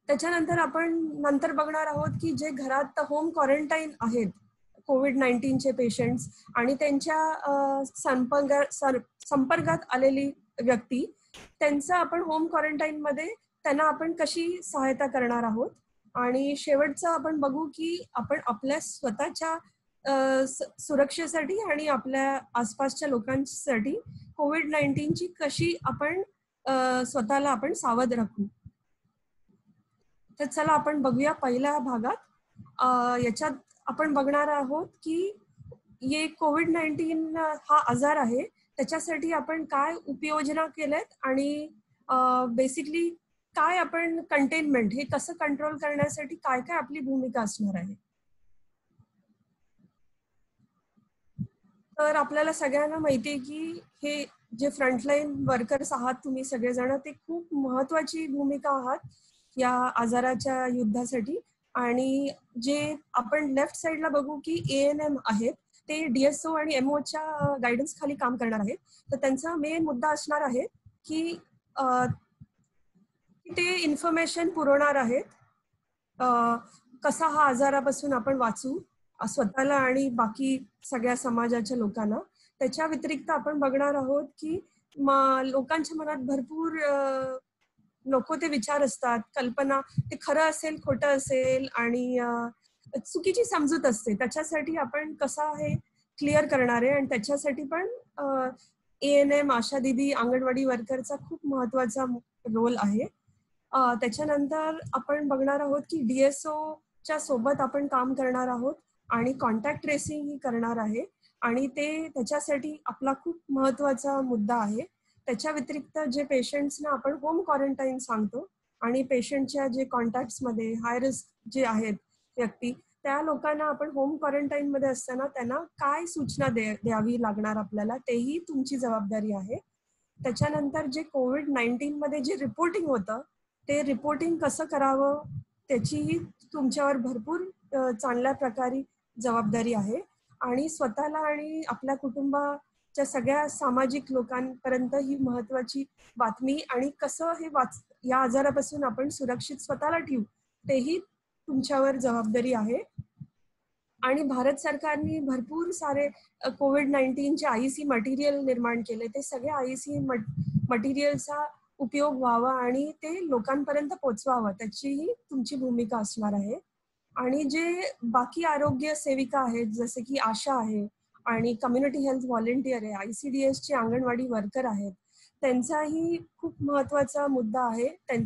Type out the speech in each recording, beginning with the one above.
त्याच्यानंतर आपण नंतर बघणार आहोत की जे घरात होम क्वारंटाईन आहेत कोविड-19चे पेशंट्स आणि त्यांच्या संपर्कात आलेली व्यक्ती, त्यांचं आपण होम क्वारंटाईनमध्ये त्यांना आपण कशी सहायता करणार आहोत. आणि शेवटचं आपण बघू की आपण आपल्या स्वतःच्या सुरक्षेसाठी आणि आपल्या आसपासच्या लोकांसाठी कोविड-19ची कशी आपण स्वतःला आपण सावध राखू. तर चला आपण बघूया पहिल्या भागात. याच्यात आपण बघणार आहोत की ये कोविड-19 हा आजार आहे, त्याच्यासाठी आपण काय उपाययोजना केल्यात आणि बेसिकली काय आपण कंटेनमेंट हे कसं कंट्रोल करण्यासाठी काय काय आपली भूमिका असणार आहे. तर आपल्याला सगळ्यांना माहिती आहे की हे जे फ्रंटलाईन वर्कर्स आहात तुम्ही सगळेजण, ते खूप महत्वाची भूमिका आहात या आजाराच्या युद्धासाठी. आणि जे आपण लेफ्ट साईडला बघू की ANM आहेत, ते DSO आणि MOच्या गायडन्स खाली काम करणार आहेत. तर त्यांचा मेन मुद्दा असणार आहे की ते इन्फॉर्मेशन पुरवणार आहेत कसा हा आजारापासून आपण वाचू स्वतःला आणि बाकी सगळ्या समाजाच्या लोकांना. त्याच्या व्यतिरिक्त आपण बघणार आहोत की लोकांच्या मनात भरपूर नको ते विचार असतात, कल्पना, ते खरं असेल खोटं असेल आणि चुकीची समजूत असते. त्याच्यासाठी आपण कसं हे क्लिअर करणार आहे आणि त्याच्यासाठी पण ANM, आशा दीदी, अंगणवाडी वर्करचा खूप महत्वाचा रोल आहे. त्याच्यानंतर आपण बघणार आहोत की DSOच्या सोबत आपण काम करणार आहोत आणि कॉन्टॅक्ट ट्रेसिंग ही करणार आहे आणि त्याच्यासाठी आपला खूप महत्वाचा मुद्दा आहे. त्याच्या व्यतिरिक्त जे पेशंट्सना आपण होम क्वारंटाईन सांगतो आणि पेशंटच्या जे कॉन्टॅक्ट्समध्ये हाय रिस्क जे आहेत व्यक्ती, त्या लोकांना आपण होम क्वारंटाईनमध्ये असताना त्यांना काय सूचना द्यावी लागणार आपल्याला, तेही तुमची जबाबदारी आहे. त्याच्यानंतर जे कोविड-19 मध्ये जे रिपोर्टिंग होतं, ते रिपोर्टिंग कसं करावं त्याचीही तुमच्यावर भरपूर चांगल्या प्रकारे जबाबदारी आहे. आणि स्वतःला आणि आपल्या कुटुंबाच्या सगळ्या सामाजिक लोकांपर्यंत ही महत्वाची बातमी आणि कसं या आजारापासून आपण सुरक्षित स्वतःला ठेवू, तेही तुमच्यावर जबाबदारी आहे. आणि भारत सरकारने भरपूर सारे कोविड-19चे IEC मटेरियल निर्माण केले. ते सगळे IEC मटेरियलचा उपयोग व्हावा आणि ते लोकांपर्यंत पोहोचवावं, त्याचीही तुमची भूमिका असणार आहे. आणि जे बाकी आरोग्य सेविका आहेत, जसे की आशा आहे आणि कम्युनिटी हेल्थ व्हॉलेंटियर आहे, ICDSचे अंगणवाडी वर्कर आहेत, त्यांचाही खूप महत्वाचा मुद्दा आहे.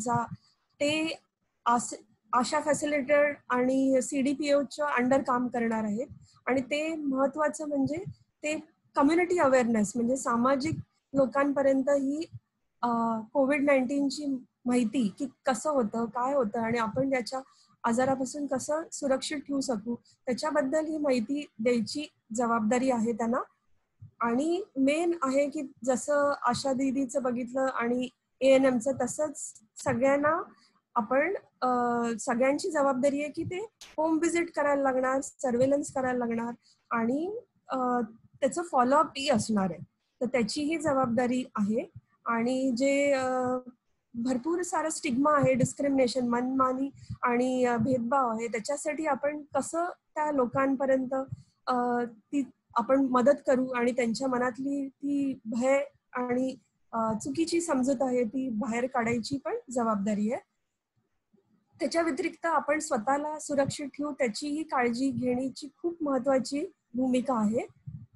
ते आशा फॅसिलिटेटर आणि CDPOच्या अंडर काम करणार आहेत. आणि ते महत्वाचं म्हणजे ते कम्युनिटी अवेअरनेस, म्हणजे सामाजिक लोकांपर्यंत ही कोविड-19ची माहिती की कसं होतं, काय होतं आणि आपण याच्या आजारापासून कसं सुरक्षित ठेवू शकू, त्याच्याबद्दल ही माहिती द्यायची जबाबदारी आहे त्यांना. आणि मेन आहे की जसं आशा दीदीचं बघितलं आणि ANMचं, तसंच सगळ्यांना आपण सगळ्यांची जबाबदारी आहे की ते होम व्हिजिट करायला लागणार, सर्वेलन्स करायला लागणार आणि त्याचं फॉलोअपही असणार आहे. तर त्याचीही जबाबदारी आहे. आणि जे भरपूर सारं स्टिग्मा आहे, डिस्क्रिमिनेशन, मनमानी आणि भेदभाव आहे, त्याच्यासाठी आपण कसं त्या लोकांपर्यंत आपण मदत करू आणि त्यांच्या मनातली ती भय आणि चुकीची समजूत आहे ती बाहेर काढायची पण जबाबदारी आहे. त्याच्या व्यतिरिक्त आपण स्वतःला सुरक्षित ठेवू त्याचीही काळजी घेण्याची खूप महत्वाची भूमिका आहे.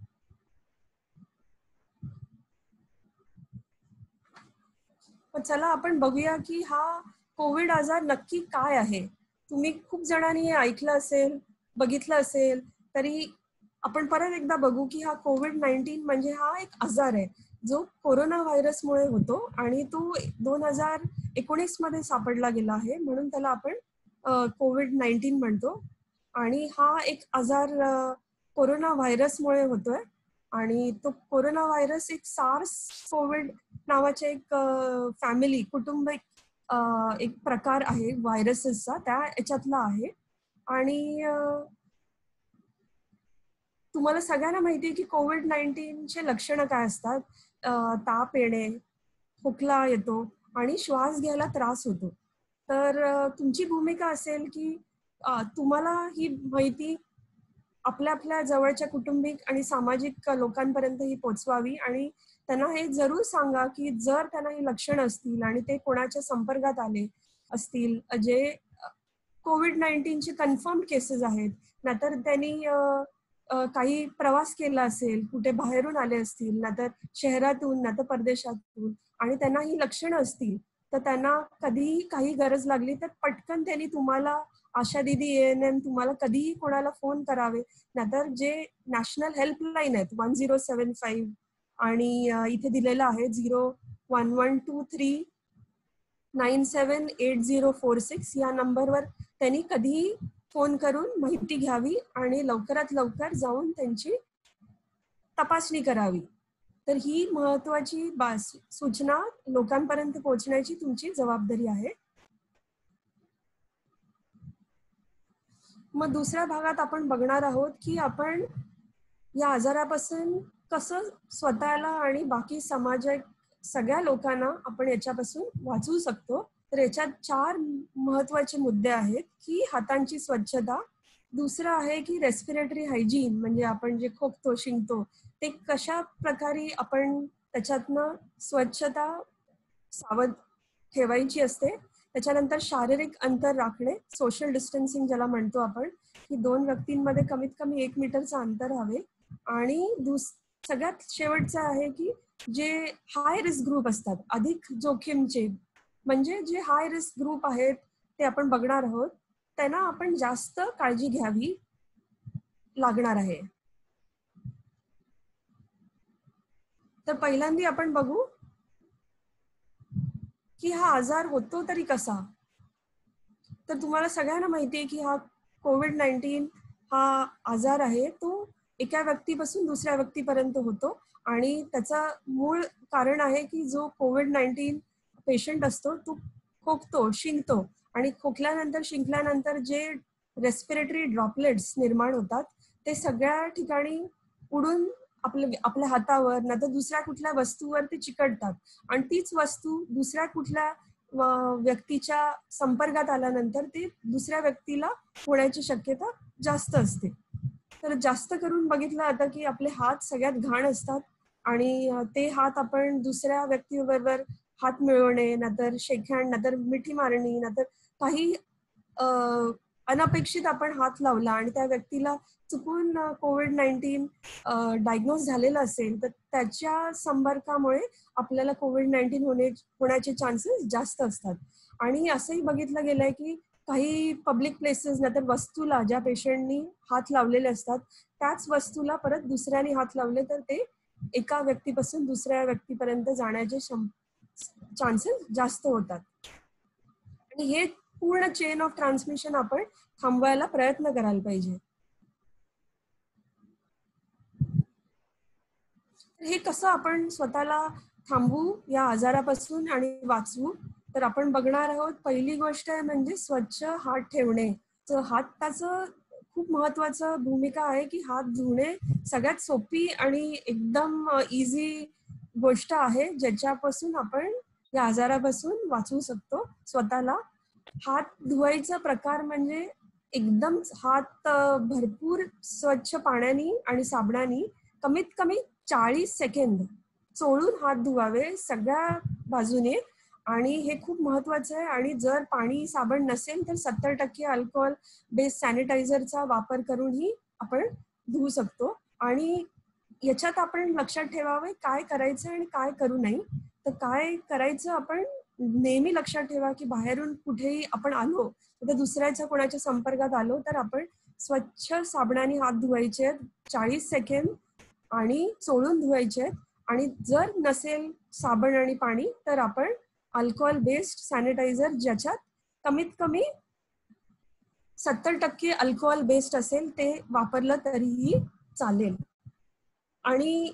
चला आपण बघूया की हा कोविड आजार नक्की काय आहे. तुम्ही खूप जणांनी हे ऐकलं असेल, बघितलं असेल, तरी आपण परत एकदा बघू की हा कोविड-19 म्हणजे हा एक आजार आहे जो कोरोना व्हायरसमुळे होतो आणि तो 2019 मध्ये सापडला गेला आहे, म्हणून त्याला आपण कोविड-19 म्हणतो. आणि हा एक आजार कोरोना व्हायरसमुळे होतोय आणि तो कोरोना व्हायरस एक सार्स कोविड नावाचे एक कुटुंब एक प्रकार आहे व्हायरसेसचा, त्या याच्यातला आहे. आणि तुम्हाला सगळ्यांना माहिती आहे की कोविड-19चे लक्षणं काय असतात. ताप येणे, खोकला येतो आणि श्वास घ्यायला त्रास होतो. तर तुमची भूमिका असेल की तुम्हाला ही माहिती आपल्या आपल्या जवळच्या कुटुंबिक आणि सामाजिक लोकांपर्यंत ही पोचवावी आणि त्यांना हे जरूर सांगा की जर त्यांना ही लक्षणं असतील आणि ते कोणाच्या संपर्कात आले असतील जे कोविड-19 कन्फर्म केसेस आहेत, नाहीतर त्यांनी काही प्रवास केला असेल, कुठे बाहेरून आले असतील, नाहीतर शहरातून, नाहीतर परदेशातून आणि त्यांना ही लक्षणं असतील, तर त्यांना कधीही काही गरज लागली तर पटकन त्यांनी तुम्हाला आशा दीदी ANM तुम्हाला कधीही कोणाला फोन करावे. नाहीतर जे नॅशनल हेल्पलाईन आहेत 1075 आणि इथे दिलेलं आहे 0112397846 या नंबरवर त्यांनी कधीही फोन करून माहिती घ्यावी आणि लवकरात लवकर जाऊन त्यांची तपासणी करावी. तर ही महत्वाची सूचना लोकांपर्यंत पोहोचण्याची तुमची जबाबदारी आहे. मग दुसऱ्या भागात आपण बघणार आहोत की आपण या आजारापासून कसं स्वतःला आणि बाकी समाजात सगळ्या लोकांना आपण याच्यापासून वाचवू शकतो. तर याच्यात 4 महत्वाचे मुद्दे आहेत की हातांची स्वच्छता, दुसरं आहे की रेस्पिरेटरी हायजीन म्हणजे आपण जे खोकतो शिंकतो ते कशा प्रकारे आपण त्याच्यातनं स्वच्छता सावध ठेवायची असते. त्याच्यानंतर शारीरिक अंतर राखणे, सोशल डिस्टन्सिंग ज्याला म्हणतो आपण, की 2 व्यक्तींमध्ये कमीत कमी 1 मीटरचं अंतर हवे. आणि सगळ्यात शेवटचं आहे की जे हाय रिस्क ग्रुप असतात, अधिक जोखीमचे म्हणजे जे हाय रिस्क ग्रुप आहेत ते आपण बघणार आहोत, त्यांना आपण जास्त काळजी घ्यावी लागणार आहे. तर पहिल्यांदा आपण बघू की हा आजार होतो तरी कसा. तर तुम्हाला सगळ्यांना माहिती आहे की हा कोविड-19 हा आजार आहे तो एका व्यक्तीपासून दुसऱ्या व्यक्तीपर्यंत होतो आणि त्याचा मूळ कारण आहे की जो कोविड-19 पेशंट असतो तो खोकतो, शिंकतो आणि खोकल्यानंतर शिंकल्यानंतर जे रेस्पिरेटरी ड्रॉपलेट्स निर्माण होतात ते सगळ्या ठिकाणी उडून आपल्या हातावर नाहीतर दुसऱ्या कुठल्या वस्तूवर ते चिकटतात आणि तीच वस्तू दुसऱ्या कुठल्या व्यक्तीच्या संपर्कात आल्यानंतर ते दुसऱ्या व्यक्तीला होण्याची शक्यता जास्त असते. तर जास्त करून बघितलं जातं की आपले हात सगळ्यात घाण असतात आणि ते हात आपण दुसऱ्या व्यक्तीबरोबर हात मिळवणे, नाहीतर शेक हँड, नाहीतर मिठी मारणी, नाहीतर काही अनपेक्षित आपण हात लावला आणि त्या व्यक्तीला चुकून कोविड-19 डायग्नोज झालेलं असेल तर त्याच्या संपर्कामुळे आपल्याला कोविड-19 होण्याचे चान्सेस जास्त असतात. आणि असंही बघितलं गेलंय की काही पब्लिक प्लेसेस नाहीतर वस्तूला ज्या पेशंटनी हात लावलेले असतात त्याच वस्तूला परत दुसऱ्याने हात लावले तर ते एका व्यक्तीपासून दुसऱ्या व्यक्तीपर्यंत जाण्याचे चान्सेस जास्त होतात. आणि हे पूर्ण चेन ऑफ ट्रान्समिशन आपण थांबवायला प्रयत्न करायला पाहिजे. हे कसं आपण स्वतःला थांबवू या आजारापासून आणि वाचवू, तर आपण बघणार आहोत. पहिली गोष्ट आहे म्हणजे स्वच्छ हात ठेवणे. तर हाताचं खूप महत्वाचं भूमिका आहे की हात धुणे सगळ्यात सोपी आणि एकदम इझी गोष्ट आहे ज्याच्यापासून आपण या आजारापासून वाचवू शकतो स्वतःला. हात धुवायचा प्रकार म्हणजे एकदम हात भरपूर स्वच्छ पाण्याने आणि साबणाने कमीत कमी 40 सेकंद चोळून हात धुवावे सगळ्या बाजूने. आणि हे खूप महत्वाचं आहे. आणि जर पाणी साबण नसेल तर 70% अल्कोहोल बेस्ड सॅनिटायझरचा वापर करूनही आपण धुवू शकतो. आणि याच्यात आपण लक्षात ठेवावे काय करायचं आणि काय करू नये. तर काय करायचं आपण नेहमी लक्षात ठेवा की बाहेरून कुठेही आपण आलो तर दुसऱ्याच्या कोणाच्या संपर्कात आलो तर आपण स्वच्छ साबणाने हात धुवायचे 40 सेकंद आणि चोळून धुवायचे. आणि जर नसेल साबण आणि पाणी तर आपण अल्कोहोल बेस्ड सॅनिटायझर ज्याच्यात कमीत कमी 70% अल्कोहोल बेस्ड असेल ते वापरलं तरीही चालेल. आणि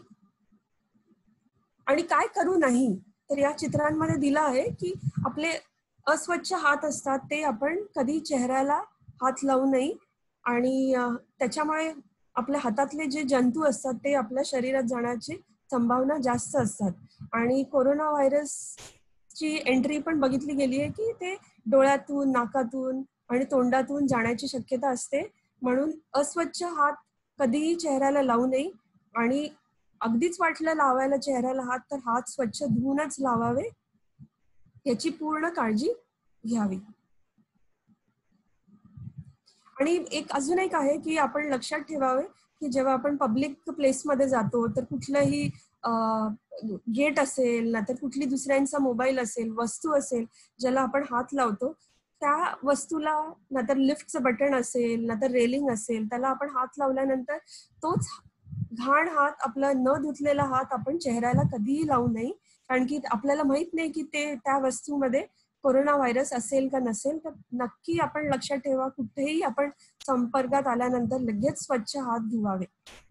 काय करू नाही तर या चित्रांमध्ये दिलं आहे की आपले अस्वच्छ हात असतात ते आपण कधी चेहऱ्याला हात लावू नये आणि त्याच्यामुळे आपल्या हातातले जे जंतू असतात ते आपल्या शरीरात जाण्याची संभावना जास्त असतात. आणि कोरोना व्हायरसची एंट्री पण बघितली गेली आहे की ते डोळ्यातून, नाकातून आणि तोंडातून जाण्याची शक्यता असते. म्हणून अस्वच्छ हात कधीही चेहऱ्याला लावू नये आणि अगदीच वाटलं लावायला चेहऱ्याला हात तर हात स्वच्छ धुवूनच लावावे, याची पूर्ण काळजी घ्यावी. आणि अजून एक आहे की आपण लक्षात ठेवावे की जेव्हा आपण पब्लिक प्लेसमध्ये जातो तर कुठलंही गेट असेल ना तर कुठली दुसऱ्यांचा मोबाईल असेल, वस्तू असेल ज्याला आपण हात लावतो, त्या वस्तूला ना तर लिफ्टचं बटन असेल ना तर रेलिंग असेल, त्याला आपण हात लावल्यानंतर तोच घाण हात, आपला न धुतलेला हात आपण चेहऱ्याला कधीही लावू नये. कारण की आपल्याला माहित नाही की ते त्या वस्तूमध्ये कोरोना व्हायरस असेल का नसेल. तर नक्की आपण लक्षात ठेवा, कुठेही आपण संपर्कात आल्यानंतर लगेच स्वच्छ हात धुवावे.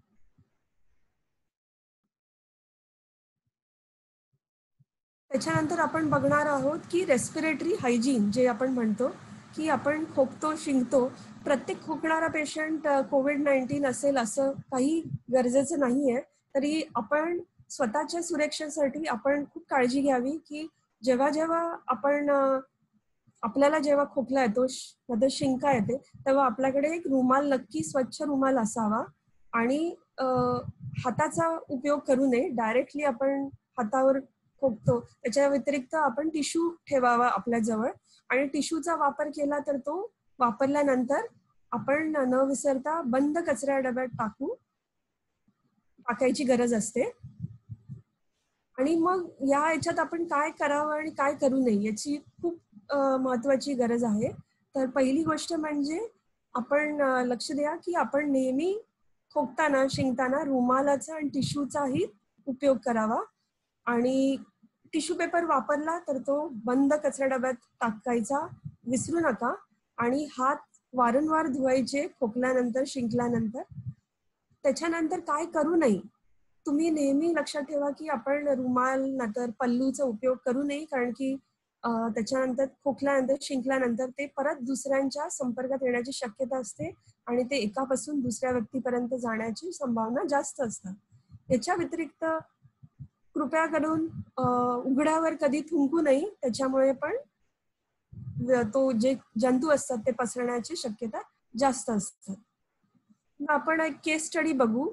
त्याच्यानंतर आपण बघणार आहोत की रेस्पिरेटरी हायजीन जे आपण म्हणतो की आपण खोकतो, शिंकतो. प्रत्येक खोकणारा पेशंट कोविड-19 असेल असं काही गरजेचं नाहीये. तरी आपण स्वतःच्या सुरक्षेसाठी आपण खूप काळजी घ्यावी की जेव्हा जेव्हा आपण आपल्याला जेव्हा खोकला येतो, मध्ये शिंका येते, तेव्हा आपल्याकडे एक रुमाल, नक्की स्वच्छ रुमाल असावा आणि हाताचा उपयोग करू नये. डायरेक्टली आपण हातावर खोकतो, त्याच्या व्यतिरिक्त आपण टिश्यू ठेवावा आपल्या जवळ आणि टिश्यूचा वापर केला तर तो वापरल्यानंतर आपण न विसरता बंद कचरा डब्यात टाकायची गरज असते. आणि मग या ह्याच्यात आपण काय करावं आणि काय करू नये याची खूप महत्वाची गरज आहे. तर पहिली गोष्ट म्हणजे आपण लक्ष द्या की आपण नेहमी खोकताना, शिंकताना रुमालाचा आणि टिश्यूचाही उपयोग करावा आणि टिश्यू पेपर वापरला तर तो बंद कचरा डब्यात टाकायचा विसरू नका आणि हात वारंवार धुवायचे खोकल्यानंतर, शिंकल्यानंतर. त्याच्यानंतर काय करू नये, तुम्ही नेहमी लक्षात ठेवा की आपण रुमाल नंतर पल्लूचा उपयोग करू नये, कारण की त्याच्यानंतर खोकल्यानंतर, शिंकल्यानंतर ते परत दुसऱ्यांच्या संपर्कात येण्याची शक्यता असते आणि ते एकापासून दुसऱ्या व्यक्तीपर्यंत जाण्याची संभावना जास्त असतात. याच्या व्यतिरिक्त कृपया करून उघड्यावर कधी थुंकू नये, त्याच्यामुळे पण तो जे जंतू असतात ते पसरण्याची शक्यता जास्त असते. आपण एक केस स्टडी बघू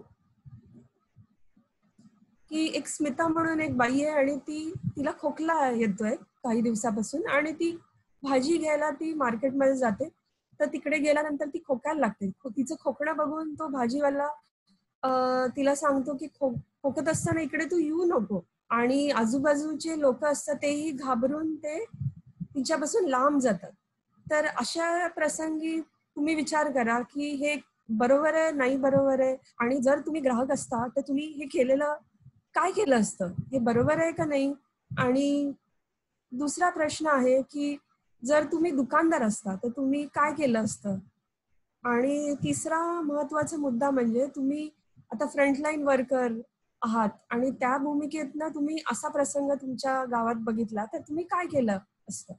की एक स्मिता म्हणून एक बाई आहे आणि तिला खोकला येतोय काही दिवसापासून आणि ती भाजी घ्यायला ती मार्केटमध्ये जाते. तर तिकडे गेल्यानंतर ती खोकायला लागते. तिचं खोकणं बघून तो भाजीवाला तिला सांगतो की खोकत असताना इकडे तू येऊ नको. आणि आजूबाजूचे लोक असतात तेही घाबरून ते तिच्यापासून लांब जातात. तर अशा प्रसंगी तुम्ही विचार करा की हे बरोबर आहे, नाही बरोबर आहे. आणि जर तुम्ही ग्राहक असता तर तुम्ही हे केलेलं काय केलं असतं, हे बरोबर आहे का नाही. आणि दुसरा प्रश्न आहे की जर तुम्ही दुकानदार असता तर तुम्ही काय केलं असतं. आणि तिसरा महत्वाचा मुद्दा म्हणजे तुम्ही आता फ्रंटलाईन वर्कर आहात आणि त्या भूमिकेतनं तुम्ही असा प्रसंग तुमच्या गावात बघितला तर तुम्ही काय केलं असतं.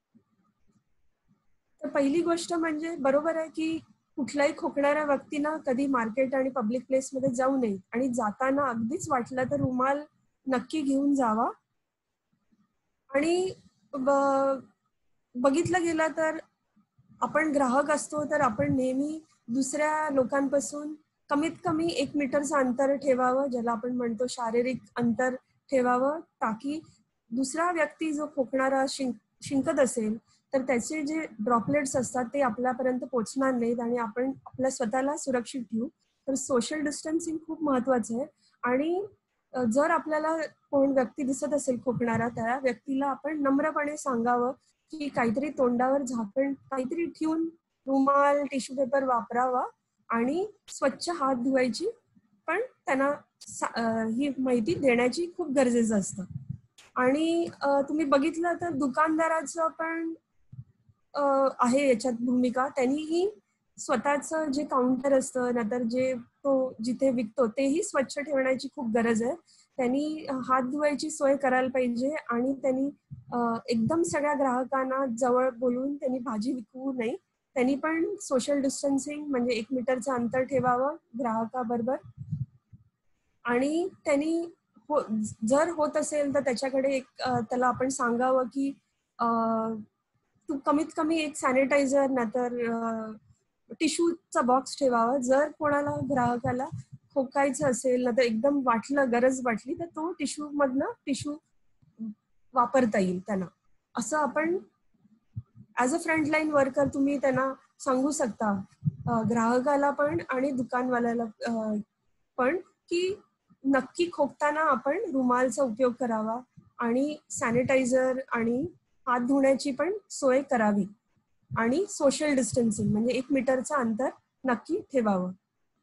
तर पहिली गोष्ट म्हणजे बरोबर आहे की कुठल्याही खोकणाऱ्या व्यक्तीनं कधी मार्केट आणि पब्लिक प्लेसमध्ये जाऊ नये आणि जाताना अगदीच वाटलं तर रुमाल नक्की घेऊन जावा. आणि बघितलं गेलं तर आपण ग्राहक असतो तर आपण नेहमी दुसऱ्या लोकांपासून कमीत कमी 1 मीटरचं अंतर ठेवावं, ज्याला आपण म्हणतो शारीरिक अंतर ठेवावं, ताकी दुसरा व्यक्ती जो खोकणारा शिंकत असेल तर त्याचे जे ड्रॉपलेट्स असतात ते आपल्यापर्यंत पोहोचणार नाहीत आणि आपण आपल्या स्वतःला सुरक्षित ठेवू. तर सोशल डिस्टन्सिंग खूप महत्वाचं आहे. आणि जर आपल्याला कोण व्यक्ती दिसत असेल खोकणारा, त्या व्यक्तीला आपण नम्रपणे सांगावं की काहीतरी तोंडावर झाकण काहीतरी ठेवून रुमाल, टिश्यू पेपर वापरावा आणि स्वच्छ हात धुवायची पण त्यांना ही माहिती देण्याची खूप गरजेचं असतं. आणि तुम्ही बघितलं तर दुकानदाराचं पण आहे याच्यात भूमिका. त्यांनीही स्वतःचं जे काउंटर असतं नंतर जे तो जिथे विकतो तेही स्वच्छ ठेवण्याची खूप गरज आहे. त्यांनी हात धुवायची सोय करायला पाहिजे आणि त्यांनी एकदम सगळ्या ग्राहकांना जवळ बोलून त्यांनी भाजी विकू नये. त्यांनी पण सोशल डिस्टन्सिंग म्हणजे 1 मीटरचं अंतर ठेवावं ग्राहकाबरोबर. आणि त्यांनी जर होत असेल तर त्याच्याकडे त्याला आपण सांगावं की कमीत कमी एक सॅनिटायझर नाहीतर टिश्यूचा बॉक्स ठेवावा. जर कोणाला ग्राहकाला खोकायचं असेल ना तर एकदम गरज वाटली तर तो टिश्यू वापरता येईल त्यांना. असं आपण ऍज अ फ्रंटलाईन वर्कर तुम्ही त्यांना सांगू शकता, ग्राहकाला पण आणि दुकानवाल्याला पण, की नक्की खोकताना आपण रुमालचा उपयोग करावा आणि सॅनिटायझर आणि हात धुण्याची पण सोय करावी आणि सोशल डिस्टन्सिंग म्हणजे 1 मीटरचं अंतर नक्की ठेवावं.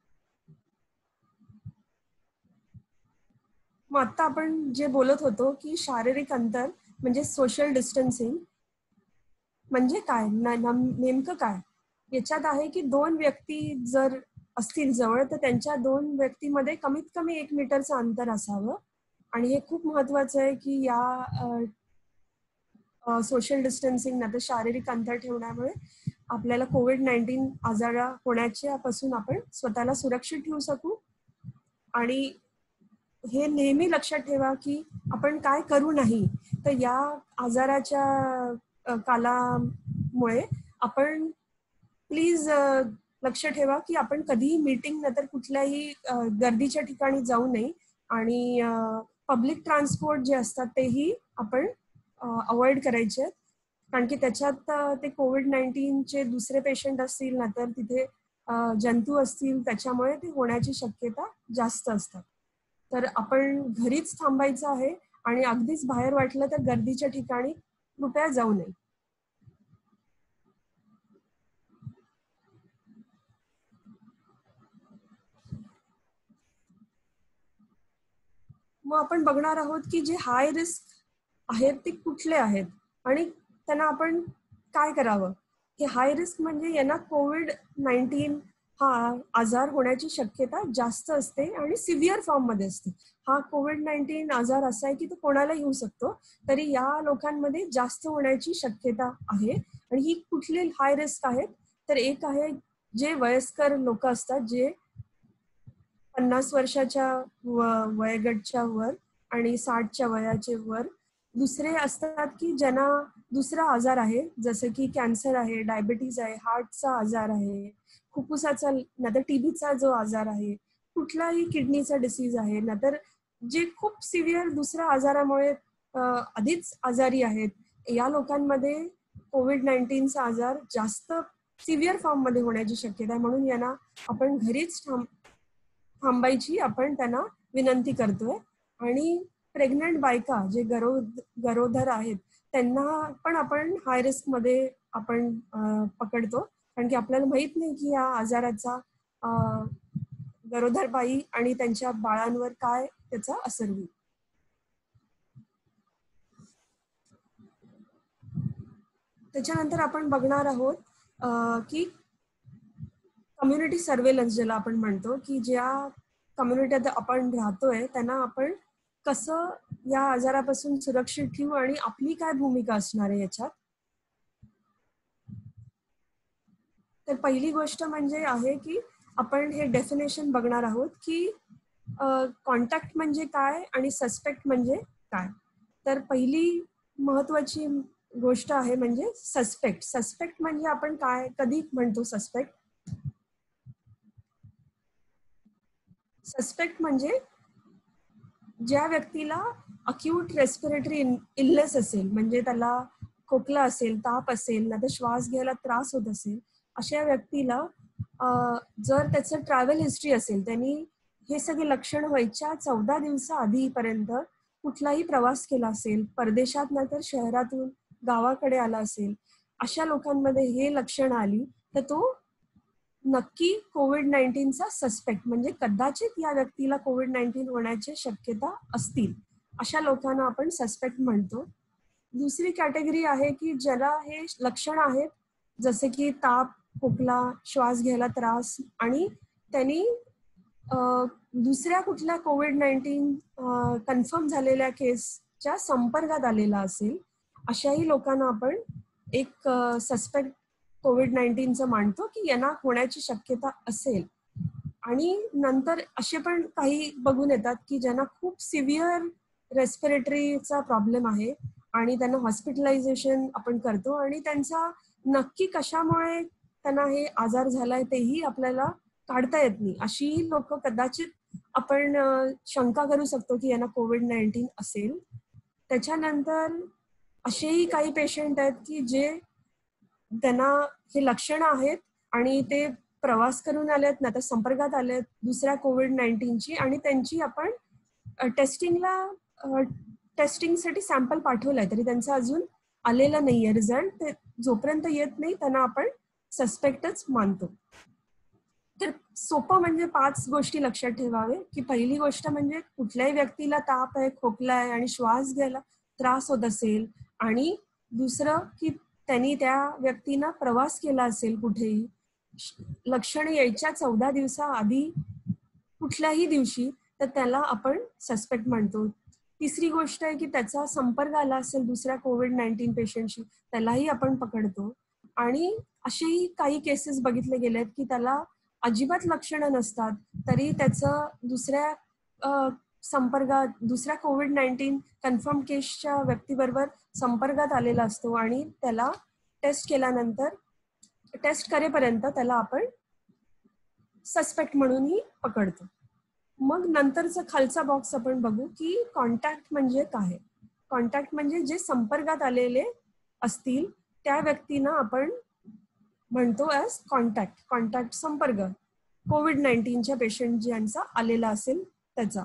मग आता आपण जे बोलत होतो की शारीरिक अंतर म्हणजे सोशल डिस्टन्सिंग म्हणजे काय, नेमकं काय. याच्यात आहे की 2 व्यक्ती जर असतील जवळ तर त्यांच्या 2 व्यक्तीमध्ये कमीत कमी 1 मीटरचं अंतर असावं. आणि हे खूप महत्वाचं आहे की या सोशल डिस्टन्सिंग ना तर शारीरिक अंतर ठेवण्यामुळे आपल्याला कोविड-19 आजार होण्यापासून आपण स्वतःला सुरक्षित ठेवू शकू. आणि हे नेहमी लक्षात ठेवा की आपण काय करू नाही तर या आजाराच्या कालामुळे आपण प्लीज लक्ष ठेवा की आपण कधीही मीटिंग नंतर कुठल्याही गर्दीच्या ठिकाणी जाऊ नये आणि पब्लिक ट्रान्सपोर्ट जे असतात तेही आपण अवॉइड करायचे आहेत. कारण की त्याच्यात ते कोविड-19चे दुसरे पेशंट असतील ना तर तिथे जंतू असतील त्याच्यामुळे ते होण्याची शक्यता जास्त असतात. तर आपण घरीच थांबायचं आहे आणि अगदीच बाहेर वाटलं तर गर्दीच्या ठिकाणी कृपया जाऊ नये. मग आपण बघणार आहोत की जे हाय रिस्क आहेत ते कुठले आहेत आणि त्यांना आपण काय करावं. हे हाय रिस्क म्हणजे यांना कोविड-19 हा आजार होण्याची शक्यता जास्त असते आणि सिव्हिअर फॉर्म मध्ये असते. हा कोविड-19 आजार असा आहे की तो कोणाला येऊ शकतो, तरी या लोकांमध्ये जास्त होण्याची शक्यता आहे. आणि ही कुठले हाय रिस्क आहेत तर एक आहे जे वयस्कर लोक असतात जे 50 वर्षाच्या वयोगटच्या वर आणि 60च्या वयाचे वर. दुसरे असतात की ज्यांना दुसरा आजार आहे जसं की कॅन्सर आहे, डायबिटीज आहे, हार्टचा आजार आहे, फुफ्फुसाचा नाहीतर टीबीचा जो आजार आहे, कुठलाही किडनीचा डिसीज आहे, नाहीतर जे खूप सिव्हिअर दुसऱ्या आजारामुळे आधीच आजारी आहेत. या लोकांमध्ये कोविड-19चा आजार जास्त सिव्हिअर फॉर्म मध्ये होण्याची शक्यता आहे. म्हणून यांना आपण घरीच थांबायची आपण त्यांना विनंती करतोय. आणि प्रेग्नंट बायका जे गरोदर आहेत त्यांना पण आपण हाय रिस्क मध्ये आपण पकडतो. कारण की आपल्याला माहित नाही की या आजाराचा गरोदर बाई आणि त्यांच्या बाळांवर काय त्याचा असर होईल. त्याच्यानंतर आपण बघणार आहोत की कम्युनिटी सर्वेलन्स ज्याला आपण म्हणतो, की ज्या कम्युनिटीत आपण राहतोय त्यांना आपण कसं या आजारापासून सुरक्षित ठेवू आणि आपली काय भूमिका असणार आहे याच्यात. तर पहिली गोष्ट म्हणजे आहे की आपण हे डेफिनेशन बघणार आहोत की कॉन्टॅक्ट म्हणजे काय आणि सस्पेक्ट म्हणजे काय. तर पहिली महत्वाची गोष्ट आहे म्हणजे सस्पेक्ट. सस्पेक्ट म्हणजे आपण काय कधी म्हणतो सस्पेक्ट. सस्पेक्ट म्हणजे ज्या व्यक्तीला अक्यूट रेस्पिरेटरी इलनेस असेल, म्हणजे त्याला खोकला असेल, ताप असेल, नाहीतर श्वास घ्यायला त्रास होत असेल, अशा व्यक्तीला जर त्याचं ट्रॅव्हल हिस्ट्री असेल, त्यांनी हे सगळे लक्षण व्हायच्या 14 दिवसाआधीपर्यंत कुठलाही प्रवास केला असेल, परदेशात नाहीतर शहरातून गावाकडे आला असेल, अशा लोकांमध्ये हे लक्षणं आली तर तो नक्की कोविड-19चा सस्पेक्ट म्हणजे कदाचित या व्यक्तीला कोविड-19 होण्याची शक्यता असतील अशा लोकांना आपण सस्पेक्ट म्हणतो. दुसरी कॅटेगरी आहे की ज्याला हे लक्षण आहेत जसे की ताप, खोकला, श्वास घ्यायला त्रास आणि त्यांनी दुसऱ्या कुठल्या कोविड-19 कन्फर्म झालेल्या केसच्या संपर्कात आलेला असेल, अशाही लोकांना आपण एक सस्पेक्ट कोविड-19चं मानतो की यांना होण्याची शक्यता असेल. आणि नंतर असे पण काही बघून येतात की ज्यांना खूप सिव्हिअर रेस्पिरेटरीचा प्रॉब्लेम आहे आणि त्यांना हॉस्पिटलायझेशन आपण करतो आणि त्यांचा नक्की कशामुळे त्यांना हे आजार झालाय तेही आपल्याला काढता येत नाही. अशीही लोक कदाचित आपण शंका करू शकतो की यांना COVID-19 असेल. त्याच्यानंतर असेही काही पेशंट आहेत की जे त्यांना हे लक्षणं आहेत आणि ते प्रवास करून आलेत ना तर संपर्कात आलेत दुसऱ्या COVID-19ची आणि त्यांची आपण टेस्टिंगसाठी सॅम्पल पाठवलाय तरी त्यांचा अजून आलेला नाहीये रिझल्ट. ते जोपर्यंत येत नाही त्यांना आपण सस्पेक्टच मानतो. तर सोपं म्हणजे 5 गोष्टी लक्षात ठेवावे की पहिली गोष्ट म्हणजे कुठल्याही व्यक्तीला ताप आहे, खोकला आहे आणि श्वास घ्यायला त्रास होत असेल आणि दुसरं की त्यांनी त्या व्यक्तीनं प्रवास केला असेल कुठेही लक्षणे यायच्या 14 दिवसाआधी कुठल्याही दिवशी तर त्याला आपण सस्पेक्ट म्हणतो. तिसरी गोष्ट आहे की त्याचा संपर्क आला असेल दुसऱ्या COVID-19 पेशंटशी त्यालाही आपण पकडतो. आणि असेही काही केसेस बघितले गेलेत की त्याला अजिबात लक्षणं नसतात तरी त्याचं दुसऱ्या संपर्कात दुसऱ्या COVID-19 कन्फर्म केसच्या व्यक्तीबरोबर संपर्कात आलेला असतो आणि त्याला टेस्ट केल्यानंतर टेस्ट करेपर्यंत त्याला आपण सस्पेक्ट म्हणूनही पकडतो. मग नंतरचा खालचा बॉक्स आपण बघू की कॉन्टॅक्ट म्हणजे काय. कॉन्टॅक्ट म्हणजे जे संपर्कात आलेले असतील त्या व्यक्तींना आपण म्हणतो ॲज कॉन्टॅक्ट संपर्क COVID-19च्या पेशंट ज्यांचा आलेला असेल त्याचा.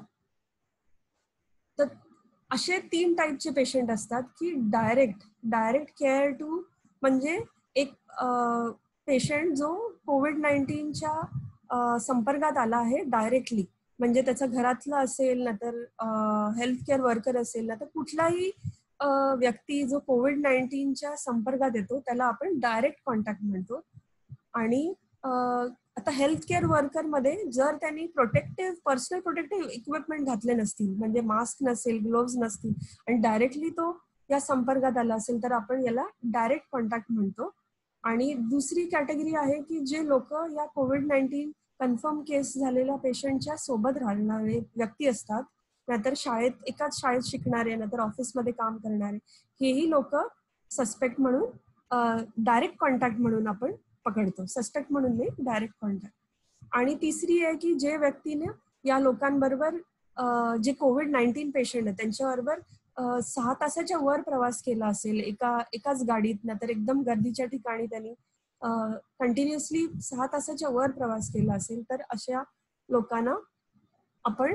तर असे 3 टाईपचे पेशंट असतात की डायरेक्ट केअर टू म्हणजे एक पेशंट जो COVID-19च्या संपर्कात आला आहे डायरेक्टली म्हणजे त्याचा घरातला असेल ना तर हेल्थ केअर वर्कर असेल ना तर कुठलाही व्यक्ती जो COVID-19च्या संपर्कात येतो त्याला आपण डायरेक्ट कॉन्टॅक्ट म्हणतो. आणि आता हेल्थ केअर वर्करमध्ये जर त्यांनी पर्सनल प्रोटेक्टिव्ह इक्विपमेंट घातले नसतील म्हणजे मास्क नसेल, ग्लोव्ज नसतील आणि डायरेक्टली तो या संपर्कात आला असेल तर आपण याला डायरेक्ट कॉन्टॅक्ट म्हणतो. आणि दुसरी कॅटेगरी आहे की जे लोक या COVID-19 कन्फर्म केस झालेल्या पेशंटच्या सोबत राहणारे व्यक्ती असतात नाहीतर एकाच शाळेत शिकणारे नाहीतर ऑफिसमध्ये काम करणारे हेही लोक सस्पेक्ट म्हणून डायरेक्ट कॉन्टॅक्ट म्हणून आपण पकडतो. सस्पेक्ट म्हणून नाही डायरेक्ट कॉन्टॅक्ट. आणि तिसरी आहे की जे व्यक्तीने या लोकांबरोबर जे COVID-19 पेशंट आहे त्यांच्याबरोबर 6 तासाच्या वर प्रवास केला असेल एकाच गाडीत ना तर एकदम गर्दीच्या ठिकाणी त्यांनी कंटिन्युअसली 6 तासाच्या वर प्रवास केला असेल तर अशा लोकांना आपण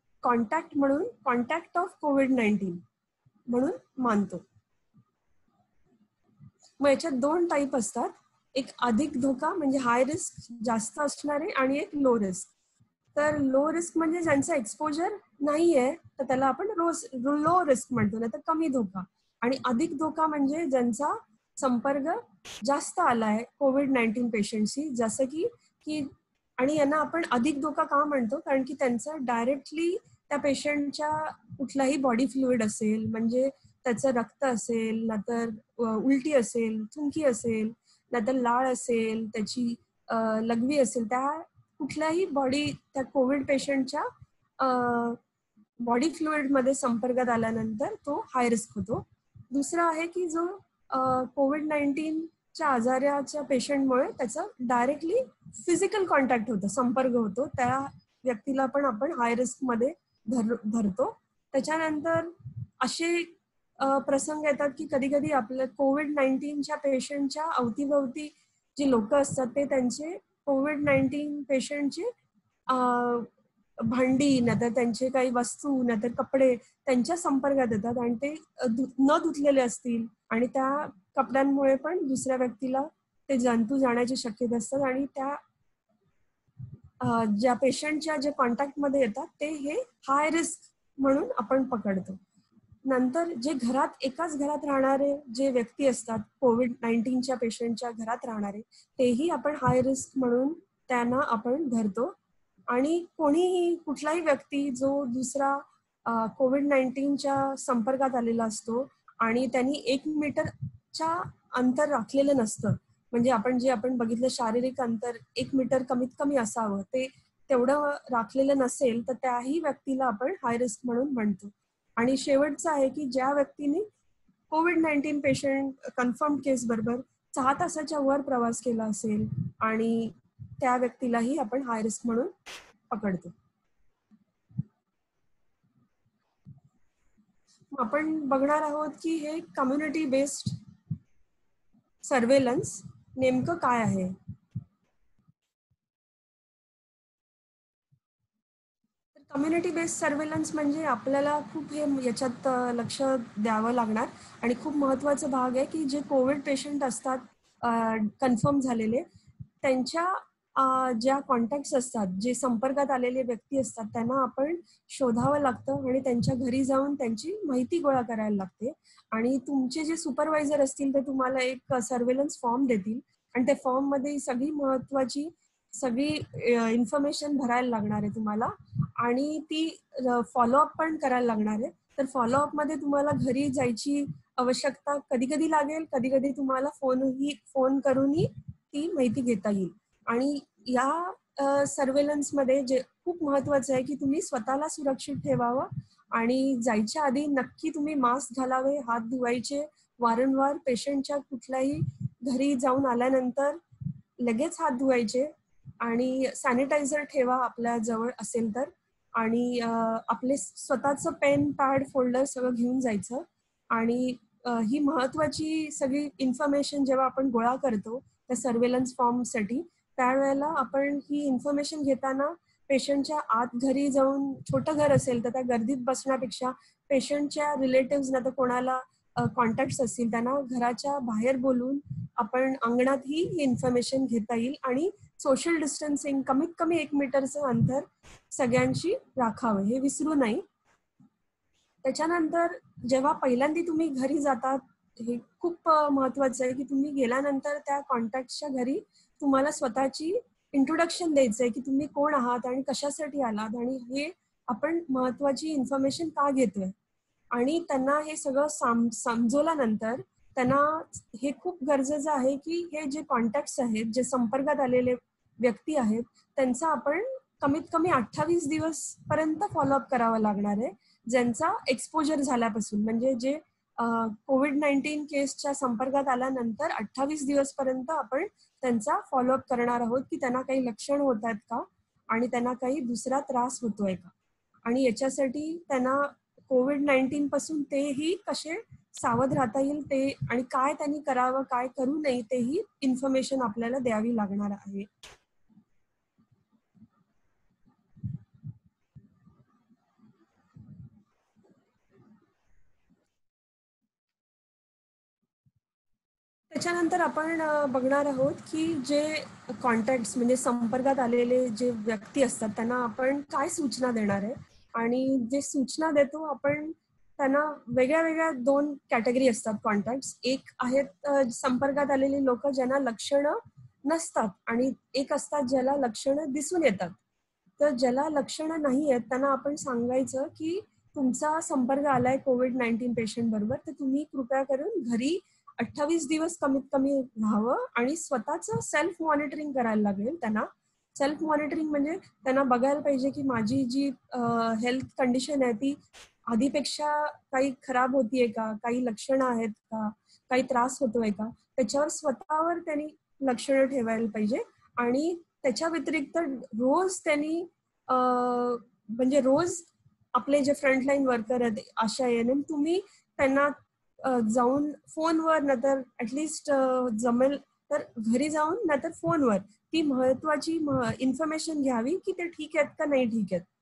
कॉन्टॅक्ट ऑफ COVID-19 म्हणून मानतो. मग याच्यात 2 टाईप असतात. एक अधिक धोका म्हणजे हाय रिस्क जास्त असणारे आणि एक लो रिस्क. तर लो रिस्क म्हणजे ज्यांचा एक्सपोजर नाहीये तर त्याला आपण लो रिस्क म्हणतो नाही तर कमी धोका. आणि अधिक धोका म्हणजे ज्यांचा संपर्क जास्त आलाय COVID-19 पेशंटशी जसं की आणि यांना आपण अधिक धोका का म्हणतो कारण की त्यांचं डायरेक्टली त्या पेशंटच्या कुठलाही बॉडी फ्लुइड असेल म्हणजे त्याचं रक्त असेल नाहीतर उलटी असेल, थुंकी असेल नाहीतर लाळ असेल, त्याची लघवी असेल त्या कुठल्याही त्या कोविड पेशंटच्या बॉडी फ्लुइडमध्ये संपर्कात आल्यानंतर तो हाय रिस्क होतो. दुसरा आहे की जो COVID-19च्या आजाराच्या पेशंटमुळे त्याचं डायरेक्टली फिजिकल कॉन्टॅक्ट होतं, संपर्क होतो, त्या व्यक्तीला पण आपण हाय रिस्कमध्ये धरतो. त्याच्यानंतर असे प्रसंग येतात की कधी कधी आपल्या COVID-19च्या पेशंटच्या अवतीभवती जे लोक असतात ते त्यांचे COVID-19 पेशंटचे भांडी नाहीतर त्यांचे काही वस्तू नाहीतर कपडे त्यांच्या संपर्कात येतात आणि ते न धुतलेले असतील आणि त्या कपड्यांमुळे पण दुसऱ्या व्यक्तीला ते जंतू जाण्याची शक्यता असतात आणि त्या ज्या पेशंटच्या जे कॉन्टॅक्टमध्ये येतात ते हे हाय रिस्क म्हणून आपण पकडतो. नंतर जे एकाच घरात राहणारे जे व्यक्ती असतात COVID-19च्या पेशंटच्या घरात राहणारे तेही आपण हाय रिस्क म्हणून त्यांना आपण धरतो. आणि कुठलाही व्यक्ती जो दुसरा COVID-19च्या संपर्कात आलेला असतो आणि त्यांनी 1 मीटरच्या अंतर राखलेलं नसतं म्हणजे आपण बघितलं शारीरिक अंतर 1 मीटर कमीत कमी असावं ते तेवढं राखलेलं नसेल तर त्याही व्यक्तीला आपण हाय रिस्क म्हणून म्हणतो. आणि शेवटचं आहे की ज्या व्यक्तीने कोविड-19 पेशंट कन्फर्म केस बरोबर 6 तासाच्या वर प्रवास केला असेल आणि त्या व्यक्तीलाही आपण हाय रिस्क म्हणून पकडतो. आपण बघणार आहोत की हे कम्युनिटी बेस्ड सर्वेलन्स नेमकं काय आहे. कम्युनिटी बेस्ड सर्वेलन्स म्हणजे आपल्याला खूप हे याच्यात लक्ष द्यावं लागणार आणि खूप महत्त्वाचा भाग आहे की जे कोविड पेशंट असतात कन्फर्म झालेले, त्यांच्या ज्या कॉन्टॅक्ट्स असतात, जे संपर्कात आलेले व्यक्ती असतात, त्यांना आपण शोधावं लागतं आणि त्यांच्या घरी जाऊन त्यांची माहिती गोळा करायला लागते. आणि तुमचे जे सुपरवायझर असतील ते तुम्हाला एक सर्वेलन्स फॉर्म देतील आणि त्या फॉर्ममध्ये सगळी महत्त्वाची सगळी इन्फॉर्मेशन भरायला लागणार आहे तुम्हाला आणि ती फॉलोअप पण करायला लागणार आहे. तर फॉलोअप मध्ये तुम्हाला घरी जायची आवश्यकता कधी कधी लागेल, कधी कधी तुम्हाला फोन करूनही ती माहिती घेता येईल. आणि या सर्वेलन्स मध्ये जे खूप महत्वाचं आहे की तुम्ही स्वतःला सुरक्षित ठेवावं आणि जायच्या आधी नक्की तुम्ही मास्क घालावे, हात धुवायचे वारंवार, पेशंटच्या कुठल्याही घरी जाऊन आल्यानंतर लगेच हात धुवायचे आणि सॅनिटायझर ठेवा आपल्या जवळ असेल तर. आणि आपले स्वतःचं पेन, पॅड, फोल्डर सगळं घेऊन जायचं. आणि ही महत्वाची सगळी इन्फॉर्मेशन जेव्हा आपण गोळा करतो त्या सर्वेलन्स फॉर्मसाठी, त्यावेळेला आपण ही इन्फॉर्मेशन घेताना पेशंटच्या आत घरी जाऊन, छोटं घर असेल तर त्या गर्दीत बसण्यापेक्षा पेशंटच्या रिलेटिव्ह ना तर कोणाला कॉन्टॅक्ट्स असतील त्यांना घराच्या बाहेर बोलून आपण अंगणातही ही इन्फॉर्मेशन घेता येईल. आणि सोशल डिस्टन्सिंग, कमीत कमी 1 मीटरचं अंतर सगळ्यांशी राखावं, हे विसरू नाही. त्याच्यानंतर जेव्हा पहिल्यांदा तुम्ही घरी जातात, हे खूप महत्वाचं आहे की तुम्ही गेल्यानंतर त्या कॉन्टॅक्टच्या घरी तुम्हाला स्वतःची इंट्रोडक्शन द्यायचं आहे की तुम्ही कोण आहात आणि कशासाठी आलात आणि हे आपण महत्वाची इन्फॉर्मेशन का घेतोय. आणि त्यांना हे सगळं समजवल्यानंतर त्यांना हे खूप गरजेचं आहे की हे जे कॉन्टॅक्ट्स आहेत, जे संपर्कात आलेले व्यक्ती आहेत, त्यांचा आपण कमीत कमी 28 दिवस पर्यंत फॉलोअप करावा लागणार आहे. ज्यांचा एक्सपोजर झाल्यापासून, म्हणजे जे कोविड-19 केसच्या संपर्कात आल्यानंतर 28 दिवस पर्यंत आपण त्यांचा फॉलोअप करणार आहोत की त्यांना काही लक्षण होत आहेत का आणि त्यांना काही दुसरा त्रास होतोय का. आणि याच्यासाठी त्यांना कोविड-19 पासून तेही कसे सावध राहता येईल ते आणि काय त्यांनी करावं, काय करू नये, तेही इन्फॉर्मेशन आपल्याला द्यावी लागणार आहे. त्याच्यानंतर आपण बघणार आहोत की जे कॉन्टॅक्ट्स म्हणजे संपर्कात आलेले जे व्यक्ती असतात त्यांना आपण काय सूचना देणार आहे. आणि जे सूचना देतो आपण त्यांना वेगळ्या वेगळ्या 2 कॅटेगरी असतात कॉन्टॅक्ट्स. एक आहेत संपर्कात आलेली लोक ज्यांना लक्षणं नसतात आणि एक असतात ज्याला लक्षणं दिसून येतात. तर ज्याला लक्षणं नाही आहेत त्यांना आपण सांगायचं की तुमचा संपर्क आलाय कोविड-19 पेशंट बरोबर, तर तुम्ही कृपया करून घरी 28 दिवस कमीत कमी राहावं आणि स्वतःचं सेल्फ मॉनिटरिंग करायला लागेल त्यांना. सेल्फ मॉनिटरिंग म्हणजे त्यांना बघायला पाहिजे की माझी जी हेल्थ कंडिशन आहे ती आधीपेक्षा काही खराब होतीये का, काही लक्षणं आहेत का, काही त्रास होतोय का, त्याच्यावर स्वतःवर त्यांनी लक्षणं ठेवायला पाहिजे. आणि त्याच्या व्यतिरिक्त रोज त्यांनी म्हणजे रोज आपले जे फ्रंटलाईन वर्कर आहेत, आशा एएनएम, तुम्ही त्यांना जाऊन फोनवर नाहीतर ऍटलिस्ट जमेल तर घरी जाऊन नाहीतर फोनवर ती महत्वाची इन्फॉर्मेशन घ्यावी की ते ठीक आहेत का नाही ठीक आहेत.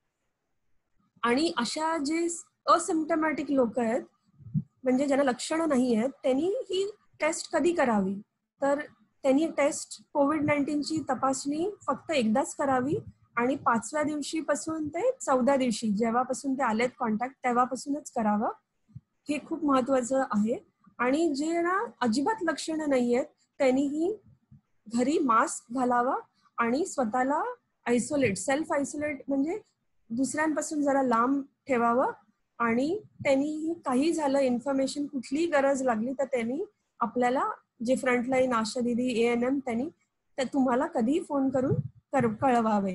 आणि अशा जे असिम्प्टमॅटिक लोक आहेत, म्हणजे ज्यांना लक्षणं नाही आहेत, त्यांनी ही टेस्ट कधी करावी. तर त्यांनी टेस्ट कोविड-19ची तपासणी फक्त एकदाच करावी आणि 5व्या दिवशीपासून ते 14 दिवशी जेव्हापासून ते आलेत कॉन्टॅक्ट तेव्हापासूनच करावं. हे खूप महत्वाचं आहे. आणि जे ना अजिबात लक्षणं नाही आहेत त्यांनीही घरी मास्क घालावा आणि स्वतःला सेल्फ आयसोलेट म्हणजे दुसऱ्यांपासून जरा लांब ठेवावं. आणि त्यांनी काही झालं, इन्फॉर्मेशन कुठलीही गरज लागली तर त्यांनी आपल्याला जे फ्रंटलाईन आशा दीदी, एएनएम, त्यांनी तुम्हाला कधीही फोन करून कळवावे.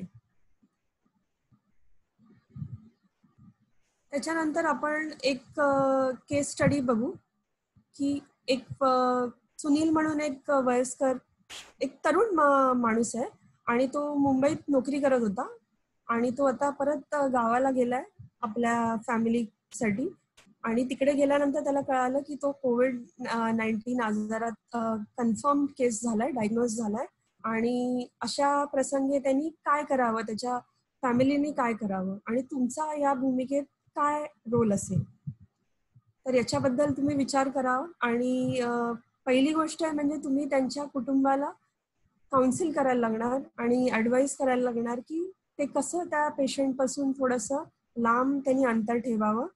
त्याच्यानंतर आपण एक केस स्टडी बघू की एक सुनील म्हणून एक वयस्कर एक तरुण माणूस आहे आणि तो मुंबईत नोकरी करत होता आणि तो आता परत गावाला गेलाय आपल्या फॅमिलीसाठी आणि तिकडे गेल्यानंतर त्याला कळालं की तो COVID-19 आजारात कन्फर्म केस झालाय, डायग्नोज झालाय आणि अशा प्रसंगी त्यांनी काय करावं, त्याच्या फॅमिलीने काय करावं आणि तुमचा या भूमिकेत काय रोल असेल. तर याच्याबद्दल तुम्ही विचार करा आणि पहिली गोष्ट आहे म्हणजे तुम्ही त्यांच्या कुटुंबाला काउन्सिल करायला लागणार आणि ॲडवाईस करायला लागणार की ते कसं त्या पेशंटपासून थोडंसं लांब त्यांनी अंतर ठेवावं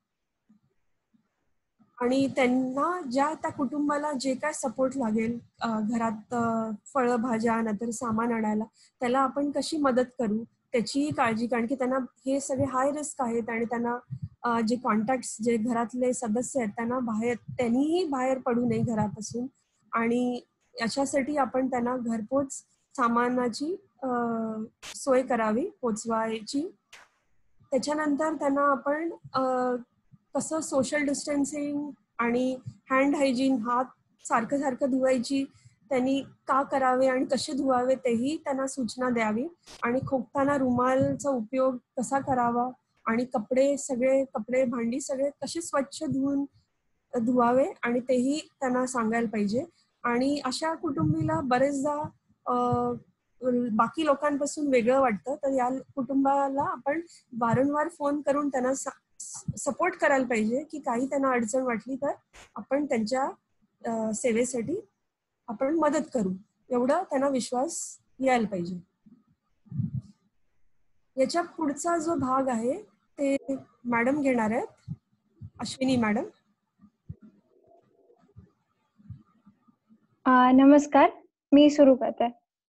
आणि त्यांना त्या कुटुंबाला जे काय सपोर्ट लागेल घरात फळं भाज्या नंतर सामान आणायला त्याला आपण कशी मदत करू त्याचीही काळजी, कारण की त्यांना हे सगळे हाय रिस्क आहेत आणि त्यांना जे कॉन्टॅक्ट्स जे घरातले सदस्य आहेत त्यांनीही बाहेर पडू नये घरापासून आणि याच्यासाठी आपण त्यांना घरपोच सामानाची सोय करावी पोचवायची. त्याच्यानंतर त्यांना आपण कसं सोशल डिस्टन्सिंग आणि हँड हायजीन हात सारखं धुवायची त्यांनी का करावे आणि कसे धुवावे तेही त्यांना सूचना द्यावी आणि खोकताना रुमालचा उपयोग कसा करावा आणि कपडे भांडी सगळे कसे स्वच्छ धुवावे आणि तेही त्यांना सांगायला पाहिजे. आणि अशा कुटुंबीला बरेचदा बाकी लोकांपासून वेगळं वाटतं तर या कुटुंबाला आपण वारंवार फोन करून त्यांना सपोर्ट करायला पाहिजे की काही त्यांना अडचण वाटली तर आपण त्यांच्या सेवेसाठी आपण मदत करू, एवढं त्यांना विश्वास यायला पाहिजे. याच्या पुढचा जो भाग आहे ते मॅडम घेणार आहेत, अश्विनी मॅडम. नमस्कार, मी सुरू करते.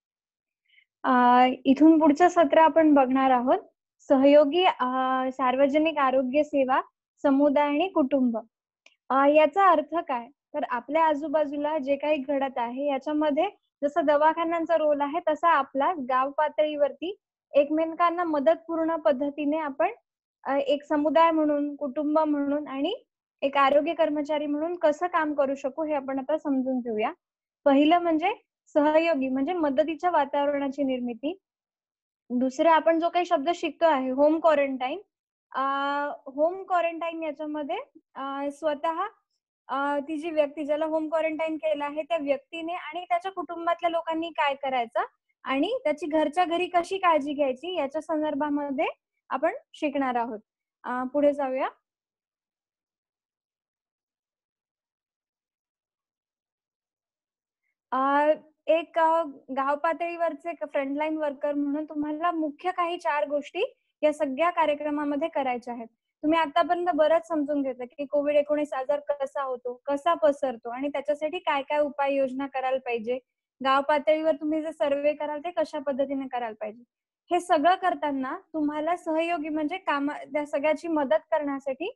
इथून पुढचं सत्र आपण बघणार आहोत सहयोगी सार्वजनिक आरोग्य सेवा, समुदाय आणि कुटुंब. याचा अर्थ काय, तर आपल्या आजूबाजूला जे काही घडत आहे याच्यामध्ये जसं दवाखान्यांचा रोल आहे तसा आपला गाव पातळीवरती एकमेकांना मदतपूर्ण पद्धतीने आपण एक समुदाय म्हणून, कुटुंब म्हणून आणि एक आरोग्य कर्मचारी म्हणून कसं काम करू शकू हे आपण आता समजून घेऊया. पहिलं म्हणजे सहयोगी म्हणजे मदतीच्या वातावरणाची निर्मिती. दुसरं आपण जो काही शब्द शिकतो आहे होम क्वारंटाईन. होम क्वारंटाईन याच्यामध्ये स्वतः ती जी व्यक्ती ज्याला होम क्वारंटाईन केलं आहे त्या व्यक्तीने आणि त्याच्या कुटुंबातल्या लोकांनी काय करायचं आणि त्याची घरच्या घरी कशी काळजी घ्यायची याच्या संदर्भामध्ये आपण शिकणार आहोत. पुढे जाऊया. एक गाव पातळीवरचे फ्रंटलाईन वर्कर म्हणून तुम्हाला मुख्य काही 4 गोष्टी या सगळ्या कार्यक्रमामध्ये करायच्या आहेत. तुम्ही आतापर्यंत बरंच समजून घेतलं की COVID-19 आजार कसा होतो, कसा पसरतो आणि त्याच्यासाठी काय काय उपाययोजना करायला पाहिजे. गाव पातळीवर तुम्ही जे सर्वे कराल ते कशा पद्धतीने करायला पाहिजे. हे सगळं करताना तुम्हाला सहयोगी म्हणजे त्या सगळ्याची मदत करण्यासाठी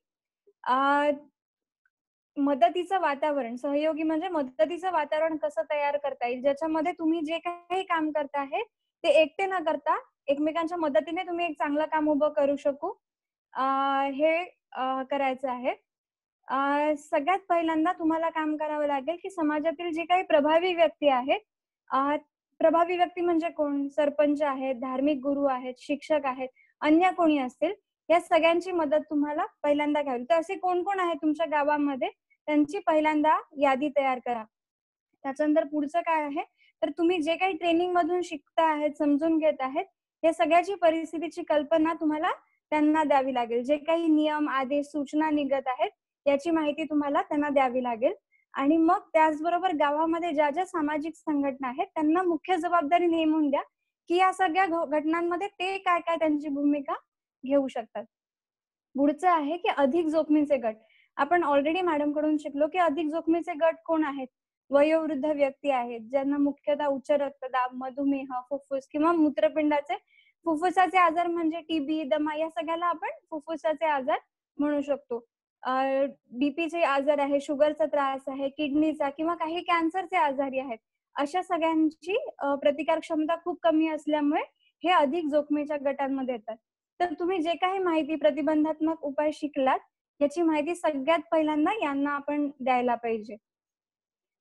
मदतीचं वातावरण, सहयोगी म्हणजे मदतीचं वातावरण कसं तयार करता येईल ज्याच्यामध्ये तुम्ही जे काही काम करता आहे ते एकटे न करता एकमेकांच्या मदतीने तुम्ही एक चांगलं काम उभं करू शकू, हे करायचं आहे. सगळ्यात पहिल्यांदा तुम्हाला काम करावं लागेल की समाजातील जे काही प्रभावी व्यक्ती आहेत, प्रभावी व्यक्ती म्हणजे कोण, सरपंच आहेत, धार्मिक गुरु आहेत, शिक्षक आहेत, अन्य कोणी असतील, या सगळ्यांची मदत तुम्हाला पहिल्यांदा घ्यावी. तर असे कोण कोण आहेत तुमच्या गावामध्ये त्यांची पहिल्यांदा यादी तयार करा. त्याच्यानंतर पुढचं काय आहे तर तुम्ही जे काही ट्रेनिंग मधून शिकता आहेत, समजून घेत आहेत, या सगळ्याची परिस्थितीची कल्पना तुम्हाला त्यांना द्यावी लागेल. जे काही नियम, आदेश, सूचना निघत आहेत याची माहिती तुम्हाला त्यांना द्यावी लागेल. आणि मग त्याचबरोबर गावामध्ये ज्या ज्या सामाजिक संघटना आहेत त्यांना मुख्य जबाबदारी नेमून द्या की या सगळ्या घटनांमध्ये ते काय काय त्यांची भूमिका घेऊ शकतात. पुढचं आहे की अधिक जोखमीचे गट. आपण ऑलरेडी मॅडम कडून शिकलो की अधिक जोखमीचे गट कोण आहेत. वयोवृद्ध व्यक्ती आहेत ज्यांना मुख्यतः उच्च रक्तदाब, मधुमेह, फुफ्फुस किंवा मूत्रपिंडाचे फुफ्फुसाचे आजार म्हणजे टीबी, दमा या सगळ्याला आपण फुफ्फुसाचे आजार म्हणू शकतो. बीपीचे आजार आहे, शुगरचा त्रास आहे, किडनीचा किंवा काही कॅन्सरचे आजारी आहेत. अशा सगळ्यांची प्रतिकार क्षमता खूप कमी असल्यामुळे हे अधिक जोखमीच्या गटांमध्ये येतात. तर तुम्ही जे काही माहिती प्रतिबंधात्मक उपाय शिकलात याची माहिती सगळ्यात पहिल्यांदा यांना आपण द्यायला पाहिजे.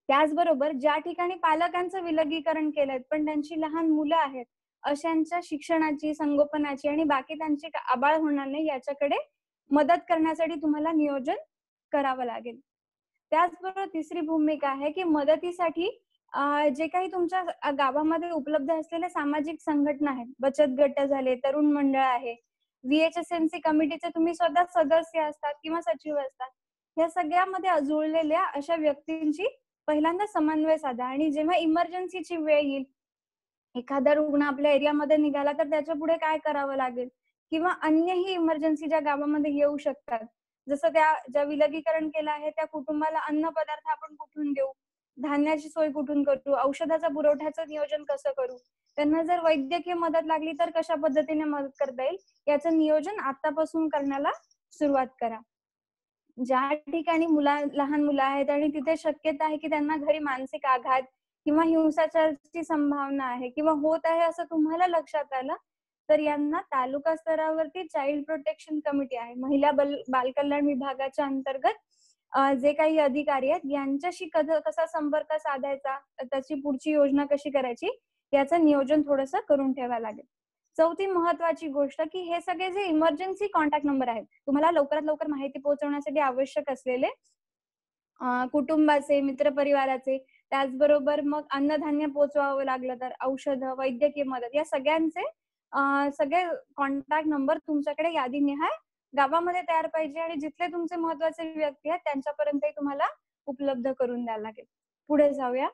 त्याचबरोबर ज्या ठिकाणी पालकांचं विलगीकरण केलंय पण त्यांची लहान मुलं आहेत, अशांच्या शिक्षणाची, संगोपनाची आणि बाकी त्यांची आबाळ होणार नाही याच्याकडे मदत करण्यासाठी तुम्हाला नियोजन करावं लागेल. त्याचबरोबर तिसरी भूमिका आहे की मदतीसाठी जे काही तुमच्या गावामध्ये उपलब्ध असलेल्या सामाजिक संघटना आहेत, बचत गट झाले, तरुण मंडळ आहे, VHSNC कमिटीचे तुम्ही स्वतः सदस्य असतात किंवा सचिव असतात. या सगळ्यामध्ये जुळलेल्या अशा व्यक्तींची पहिल्यांदा समन्वय साधा आणि जेव्हा इमर्जन्सीची वेळ येईल, एखादा रुग्ण आपल्या एरियामध्ये निघाला तर त्याच्या पुढे काय करावं लागेल किंवा अन्यही इमर्जन्सी ज्या गावामध्ये येऊ शकतात. जसं त्या ज्या विलगीकरण केलं आहे त्या कुटुंबाला अन्न पदार्थ आपण कुठून देऊ, धान्याची सोय कुठून करू, औषधाचा पुरवठ्याचं नियोजन कसं करू, त्यांना जर वैद्यकीय मदत लागली तर कशा पद्धतीने मदत करता येईल याचं नियोजन आतापासून करण्याला सुरुवात करा. ज्या ठिकाणी लहान मुलं आहेत आणि तिथे शक्यता आहे की त्यांना घरी मानसिक आघात किंवा हिंसाचाराची संभावना आहे किंवा होत आहे असं तुम्हाला लक्षात आलं, तर यांना तालुका स्तरावरती चाइल्ड प्रोटेक्शन कमिटी आहे, महिला बालकल्याण विभागाच्या अंतर्गत जे काही अधिकारी आहेत यांच्याशी कसा संपर्क साधायचा, त्याची पुढची योजना कशी करायची याचं नियोजन थोडंसं करून ठेवावं लागेल. चौथी महत्वाची गोष्ट की हे सगळे जे इमर्जन्सी कॉन्टॅक्ट नंबर आहेत, तुम्हाला लवकरात लवकर माहिती पोहोचवण्यासाठी आवश्यक असलेले कुटुंबाचे, मित्रपरिवाराचे, त्याचबरोबर मग अन्नधान्य पोहोचवावं लागलं तर औषधं, वैद्यकीय मदत या सगळ्यांचे सगळे कॉन्टॅक्ट नंबर तुमच्याकडे यादीनिहाय गावामध्ये तयार पाहिजे आणि जिथले तुमचे महत्वाचे व्यक्ती आहेत त्यांच्यापर्यंतही तुम्हाला उपलब्ध करून द्यायला लागेल. पुढे जाऊया.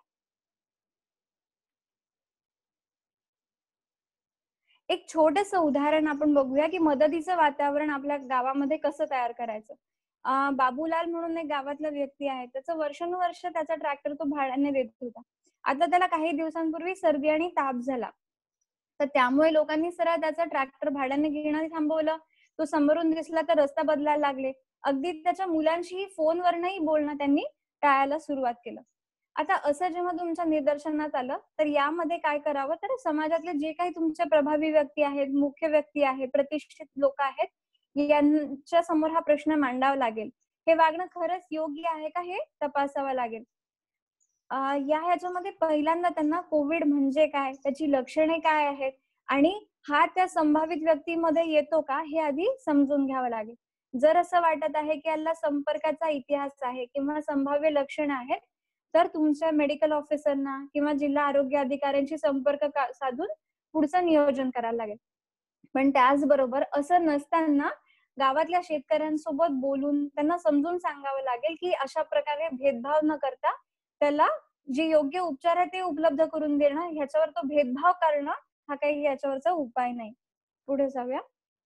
एक छोटंसं उदाहरण आपण बघूया की मदतीचं वातावरण आपल्या गावामध्ये कसं तयार करायचं. बाबूलाल म्हणून एक गावातला व्यक्ती आहे, त्याचं वर्षानुवर्ष त्याचा ट्रॅक्टर तो भाड्याने देत होता. आता त्याला काही दिवसांपूर्वी सर्दी आणि ताप झाला, तर त्यामुळे लोकांनी सरळ त्याचा ट्रॅक्टर भाड्याने घेणं थांबवलं. तो समोरून दिसला तर रस्ता बदलायला लागले. अगदी त्याच्या मुलांशीही फोनवरनही बोलणं त्यांनी टाळायला सुरुवात केलं. आता असं जेव्हा तुमच्या निदर्शनात आलं तर यामध्ये काय करावं, तर समाजातले जे काही तुमचे प्रभावी व्यक्ती आहेत, मुख्य व्यक्ती आहेत, प्रतिष्ठित लोक आहेत, यांच्या समोर हा प्रश्न मांडावा लागेल. हे वागणं खरंच योग्य आहे का हे तपासावं लागेल. ह्याच्यामध्ये पहिल्यांदा त्यांना कोविड म्हणजे काय, त्याची लक्षणे काय आहेत आणि हा त्या संभावित व्यक्तीमध्ये येतो का हे आधी समजून घ्यावं लागेल. जर असं वाटत आहे की याला संपर्काचा इतिहास आहे किंवा संभाव्य लक्षणं आहेत, तर तुमच्या मेडिकल ऑफिसरना किंवा जिल्हा आरोग्य अधिकाऱ्यांशी संपर्क साधून पुढचं नियोजन करायला लागेल. पण त्याचबरोबर असं नसताना गावातल्या शेतकऱ्यांसोबत बोलून त्यांना समजून सांगावं लागेल की अशा प्रकारे भेदभाव न करता त्याला जे योग्य उपचार आहे ते उपलब्ध करून देणं, ह्याच्यावर तो भेदभाव करणं हा काही याच्यावरचा उपाय नाही. पुढे जाऊया.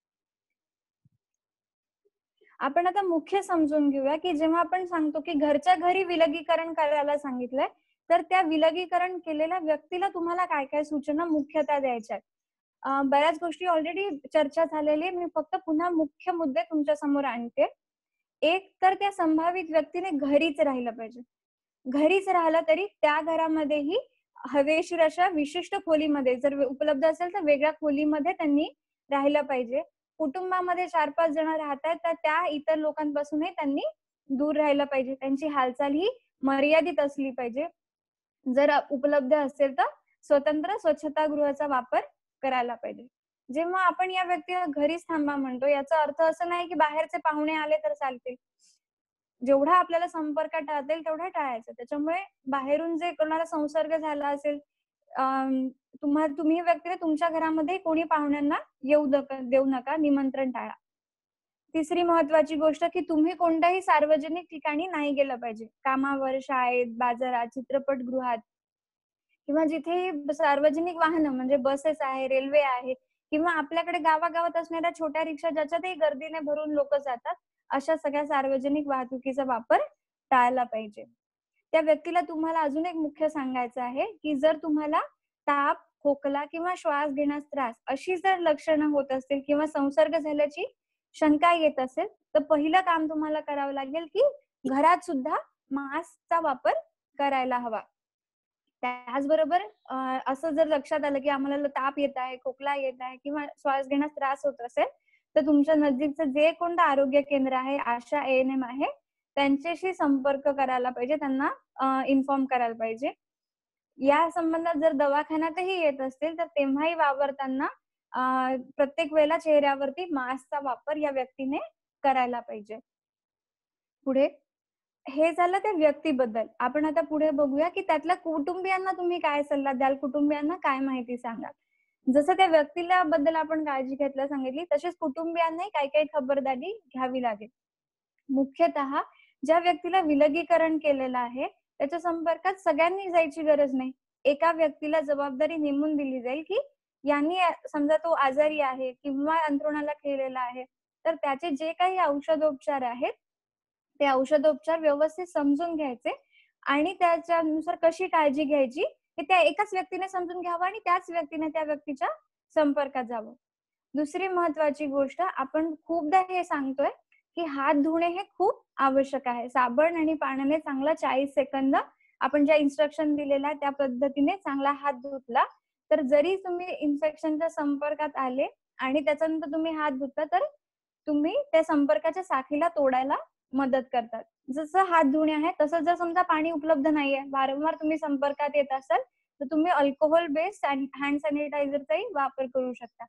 आपण आता मुख्य समजून घेऊया की जेव्हा आपण सांगतो की घरच्या घरी विलगीकरण करायला सांगितलंय, तर त्या विलगीकरण केलेल्या व्यक्तीला तुम्हाला काय काय सूचना मुख्यतः द्यायच्या आहेत. बऱ्याच गोष्टी ऑलरेडी चर्चा झालेली आहे, मी फक्त पुन्हा मुख्य मुद्दे तुमच्या समोर आणते. एक तर त्या संभावित व्यक्तीने घरीच राहिलं पाहिजे. घरीच राहिलं तरी त्या घरामध्येही हवेशीर अशा विशिष्ट खोलीमध्ये जर उपलब्ध असेल तर वेगळ्या खोलीमध्ये त्यांनी राहिलं पाहिजे. कुटुंबामध्ये 4-5 जण राहतात तर त्या इतर लोकांपासूनही त्यांनी दूर राहिलं पाहिजे. त्यांची हालचाल ही मर्यादित असली पाहिजे. जर उपलब्ध असेल तर स्वतंत्र स्वच्छतागृहाचा वापर करायला पाहिजे. जेव्हा आपण या व्यक्तीला घरीच थांबा म्हणतो याचा अर्थ असं नाही की बाहेरचे पाहुणे आले तर चालतील. जेवढा आपल्याला संपर्क टाळता येईल तेवढा टाळायचा. त्याच्यामुळे बाहेरून जे कोणाला संसर्ग झाला असेल, तुम्ही व्यक्तीने तुमच्या घरामध्ये कोणी पाहुण्यांना येऊ देऊ नका, निमंत्रण टाळा. तिसरी महत्वाची गोष्ट की तुम्ही कोणत्याही सार्वजनिक ठिकाणी नाही गेलं पाहिजे. कामावर, शाळेत, बाजारात, चित्रपटगृहात किंवा जिथे सार्वजनिक वाहनं म्हणजे बसेस आहे, रेल्वे आहे किंवा आपल्याकडे गावागावात असणाऱ्या छोट्या रिक्षा ज्याच्यातही गर्दीने भरून लोक जातात, अशा सगळ्या सार्वजनिक वाहतुकीचा वापर टाळला पाहिजे. त्या व्यक्तीला तुम्हाला अजून एक मुख्य सांगायचं आहे की जर तुम्हाला ताप, खोकला किंवा श्वास घेण्यास त्रास अशी जर लक्षणं होत असतील किंवा संसर्ग झाल्याची शंका येत असेल, तर पहिलं काम तुम्हाला करावं लागेल की घरात सुद्धा मास्कचा वापर करायला हवा. त्याचबरोबर असं जर लक्षात आलं की आम्हाला ताप येत आहे, खोकला येत आहे किंवा श्वास घेण्यास त्रास होत असेल, तर तुमच्या नजीकचं जे कोणतं आरोग्य केंद्र आहे, आशा, ANM आहे, त्यांच्याशी संपर्क करायला पाहिजे, त्यांना इन्फॉर्म करायला पाहिजे. या संबंधात जर दवाखान्यातही येत असतील तर तेव्हाही वावरताना प्रत्येक वेळेला चेहऱ्यावरती मास्कचा वापर या व्यक्तीने करायला पाहिजे. पुढे हे झालं त्या व्यक्तीबद्दल. आपण आता पुढे बघूया, की त्यातल्या कुटुंबियांना तुम्ही काय सल्ला द्याल? कुटुंबियांना काय माहिती सांगाल? जसं त्या व्यक्तीला बद्दल आपण काळजी घ्यायला सांगितली, तसेच कुटुंबियांनाही काही-काही खबरदारी घ्यावी लागेल. मुख्यतः ज्या व्यक्तीला विलगीकरण केलेलं आहे, त्याच्या संपर्कात सगळ्यांनी जायची गरज नाही. एका व्यक्तीला जबाबदारी नेमून दिली जाईल, की यांनी समजा तो आजारी आहे किंवा अंथरुणाला खिळलेला आहे, तर त्याचे जे काही औषधोपचार आहेत, ते औषधोपचार व्यवस्थित समजून घ्यायचे आणि त्याच्यानुसार कशी काळजी घ्यायची हे त्या एकाच व्यक्तीने समजून घ्यावं आणि त्याच व्यक्तीने त्या व्यक्तीच्या संपर्कात जावं. दुसरी महत्वाची गोष्ट आपण खूपदा हे सांगतोय, की हात धुणे हे खूप आवश्यक आहे. साबण आणि पाण्याने चांगला 40 सेकंद आपण ज्या इन्स्ट्रक्शन दिलेल्या आहे त्या पद्धतीने चांगला हात धुतला, तर जरी तुम्ही इन्फेक्शनच्या संपर्कात आले आणि त्याच्यानंतर तुम्ही हात धुतला, तर तुम्ही त्या संपर्काच्या साखळीला तोडायला मदत करतात. जसं हात धुणे आहे, तसं जर समजा पाणी उपलब्ध नाहीये, वारंवार तुम्ही संपर्कात येत असाल, तर तुम्ही अल्कोहोल बेस्ड हँड सॅनिटायझरचाही वापर करू शकता.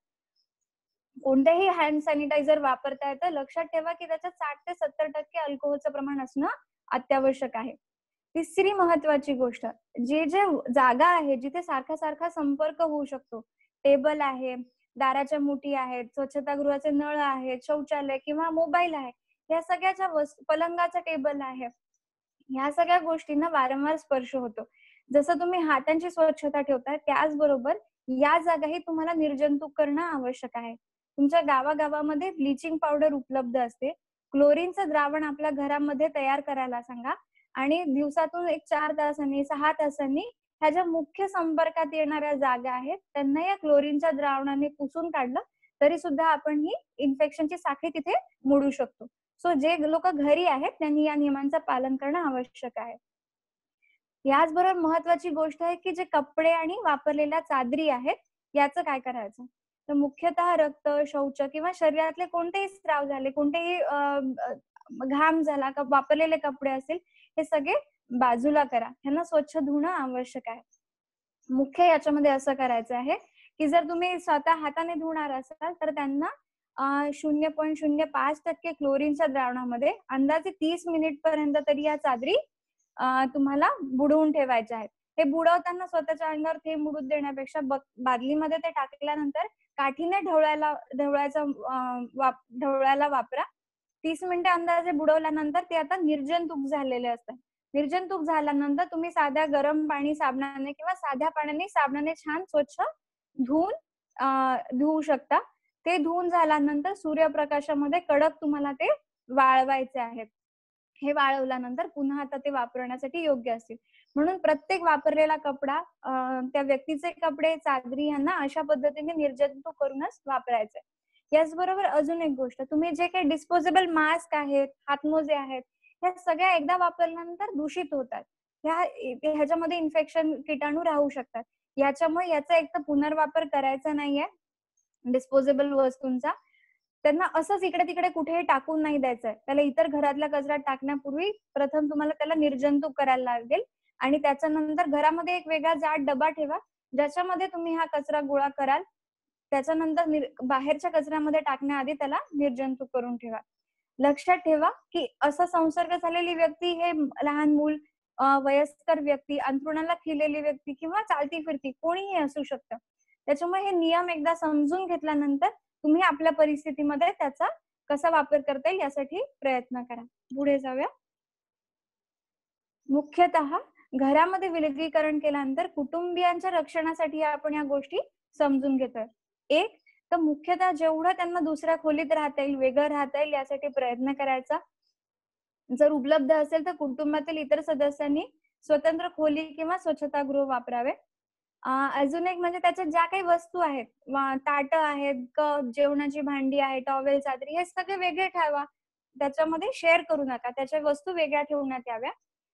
कोणतेही हँड सॅनिटायझर वापरता येतं, लक्षात ठेवा की त्याच्यात 60 ते 70% अल्कोहोलचं प्रमाण असणं अत्यावश्यक आहे. तिसरी महत्वाची गोष्ट, जे जागा आहे जिथे सारखा संपर्क होऊ शकतो, टेबल आहे, दाराच्या मुठी आहेत, स्वच्छतागृहाचे नळ आहेत, शौचालय किंवा मोबाईल आहे, या सगळ्याच्या वस्तू, पलंगाचा टेबल आहे, ह्या सगळ्या गोष्टींना वारंवार स्पर्श होतो. जसं तुम्ही हातांची स्वच्छता ठेवताय, त्याचबरोबर या जागाही तुम्हाला निर्जंतुक करणं आवश्यक आहे. तुमच्या गावागावामध्ये ब्लिचिंग पावडर उपलब्ध असते. क्लोरीनचं द्रावण आपल्या घरामध्ये तयार करायला सांगा आणि दिवसातून एक 4 तासांनी, 6 तासांनी ह्या ज्या मुख्य संपर्कात येणाऱ्या जागा आहेत, त्यांना या क्लोरीनच्या द्रावणाने पुसून काढलं, तरी सुद्धा आपण ही इन्फेक्शनची साखळी तिथे मोडू शकतो. सो जे लोक घरी आहेत त्यांनी या नियमांचं पालन करणं आवश्यक आहे. याचबरोबर महत्वाची गोष्ट आहे की जे कपडे आणि वापरलेल्या चादरी आहेत याचं काय करायचं. तर मुख्यतः रक्त, शौच किंवा शरीरातले कोणतेही स्राव झाले, कोणतेही घाम झाला, वापरलेले कपडे असतील, हे सगळे बाजूला करा. ह्यांना स्वच्छ धुणं आवश्यक आहे. मुख्य याच्यामध्ये असं करायचं आहे की जर तुम्ही स्वतः हाताने धुणार असाल तर त्यांना 0.05% क्लोरीनच्या द्रावणामध्ये अंदाजे 30 मिनिट पर्यंत तरी या चादरी तुम्हाला बुडवून ठेवायच्या आहेत. हे बुडवताना स्वतःच्या अंगावर थेंब उडू देण्यापेक्षा बादलीमध्ये ते टाकल्यानंतर काठीने ढवळायला वापरा. 30 मिनिटे अंदाजे बुडवल्यानंतर ते आता निर्जंतुक झालेले असतात. निर्जंतुक झाल्यानंतर तुम्ही साध्या गरम पाणी साबणाने किंवा साध्या पाण्याने साबणाने छान स्वच्छ धुवू शकता. ते धुवून झाल्यानंतर सूर्यप्रकाशामध्ये कडक तुम्हाला ते वाळवायचे आहेत. हे वाळवल्यानंतर पुन्हा आता ते वापरण्यासाठी योग्य असतील. म्हणून प्रत्येक वापरलेला कपडा, त्या व्यक्तीचे कपडे, चादरी यांना अशा पद्धतीने निर्जंतुक करूनच वापरायचे. याचबरोबर अजून एक गोष्ट, तुम्ही जे काही डिस्पोजेबल मास्क आहेत, हातमोजे आहेत, ह्या सगळ्या एकदा वापरल्यानंतर दूषित होतात. ह्याच्यामध्ये इन्फेक्शन, किटाणू राहू शकतात. याच्यामुळे याचा एक तर पुनर्वापर करायचा नाहीये डिस्पोजेबल वस्तूंचा. त्यांना असंच इकडे तिकडे कुठेही टाकून नाही द्यायचंय. त्याला इतर घरातल्या कचऱ्यात टाकण्यापूर्वी प्रथम तुम्हाला त्याला निर्जंतुक करायला लागेल आणि त्याच्यानंतर घरामध्ये एक वेगळा जाड डबा ठेवा, ज्याच्यामध्ये तुम्ही हा कचरा गोळा कराल. त्याच्यानंतर बाहेरच्या कचऱ्यामध्ये टाकण्याआधी त्याला निर्जंतुक करून ठेवा. लक्षात ठेवा की असा संसर्ग झालेली व्यक्ती हे लहान मूल, वयस्कर व्यक्ती, अंथरुणाला खिळलेली व्यक्ती किंवा चालती फिरती कोणीही असू शकतं. त्याच्यामुळे हे नियम एकदा समजून घेतल्यानंतर तुम्ही आपल्या परिस्थितीमध्ये त्याचा कसा वापर करता येईल यासाठी प्रयत्न करा. पुढे जाऊया. मुख्यतः घरामध्ये विलगीकरण केल्यानंतर कुटुंबियांच्या रक्षणासाठी आपण या गोष्टी समजून घेतोय. एक तर मुख्यतः जेवढं त्यांना दुसऱ्या खोलीत राहता येईल, वेगळं राहता येईल यासाठी प्रयत्न करायचा. जर उपलब्ध असेल तर कुटुंबातील इतर सदस्यांनी स्वतंत्र खोली किंवा स्वच्छतागृह वापरावे. अजून एक म्हणजे त्याच्यात ज्या काही वस्तू आहेत, ताटं आहेत, कप, जेवणाची भांडी आहे, टॉवेल, चादरी, हे सगळे वेगळे ठेवा. त्याच्यामध्ये शेअर करू नका. त्याच्या वस्तू वेगळ्या ठेवण्यात याव्या.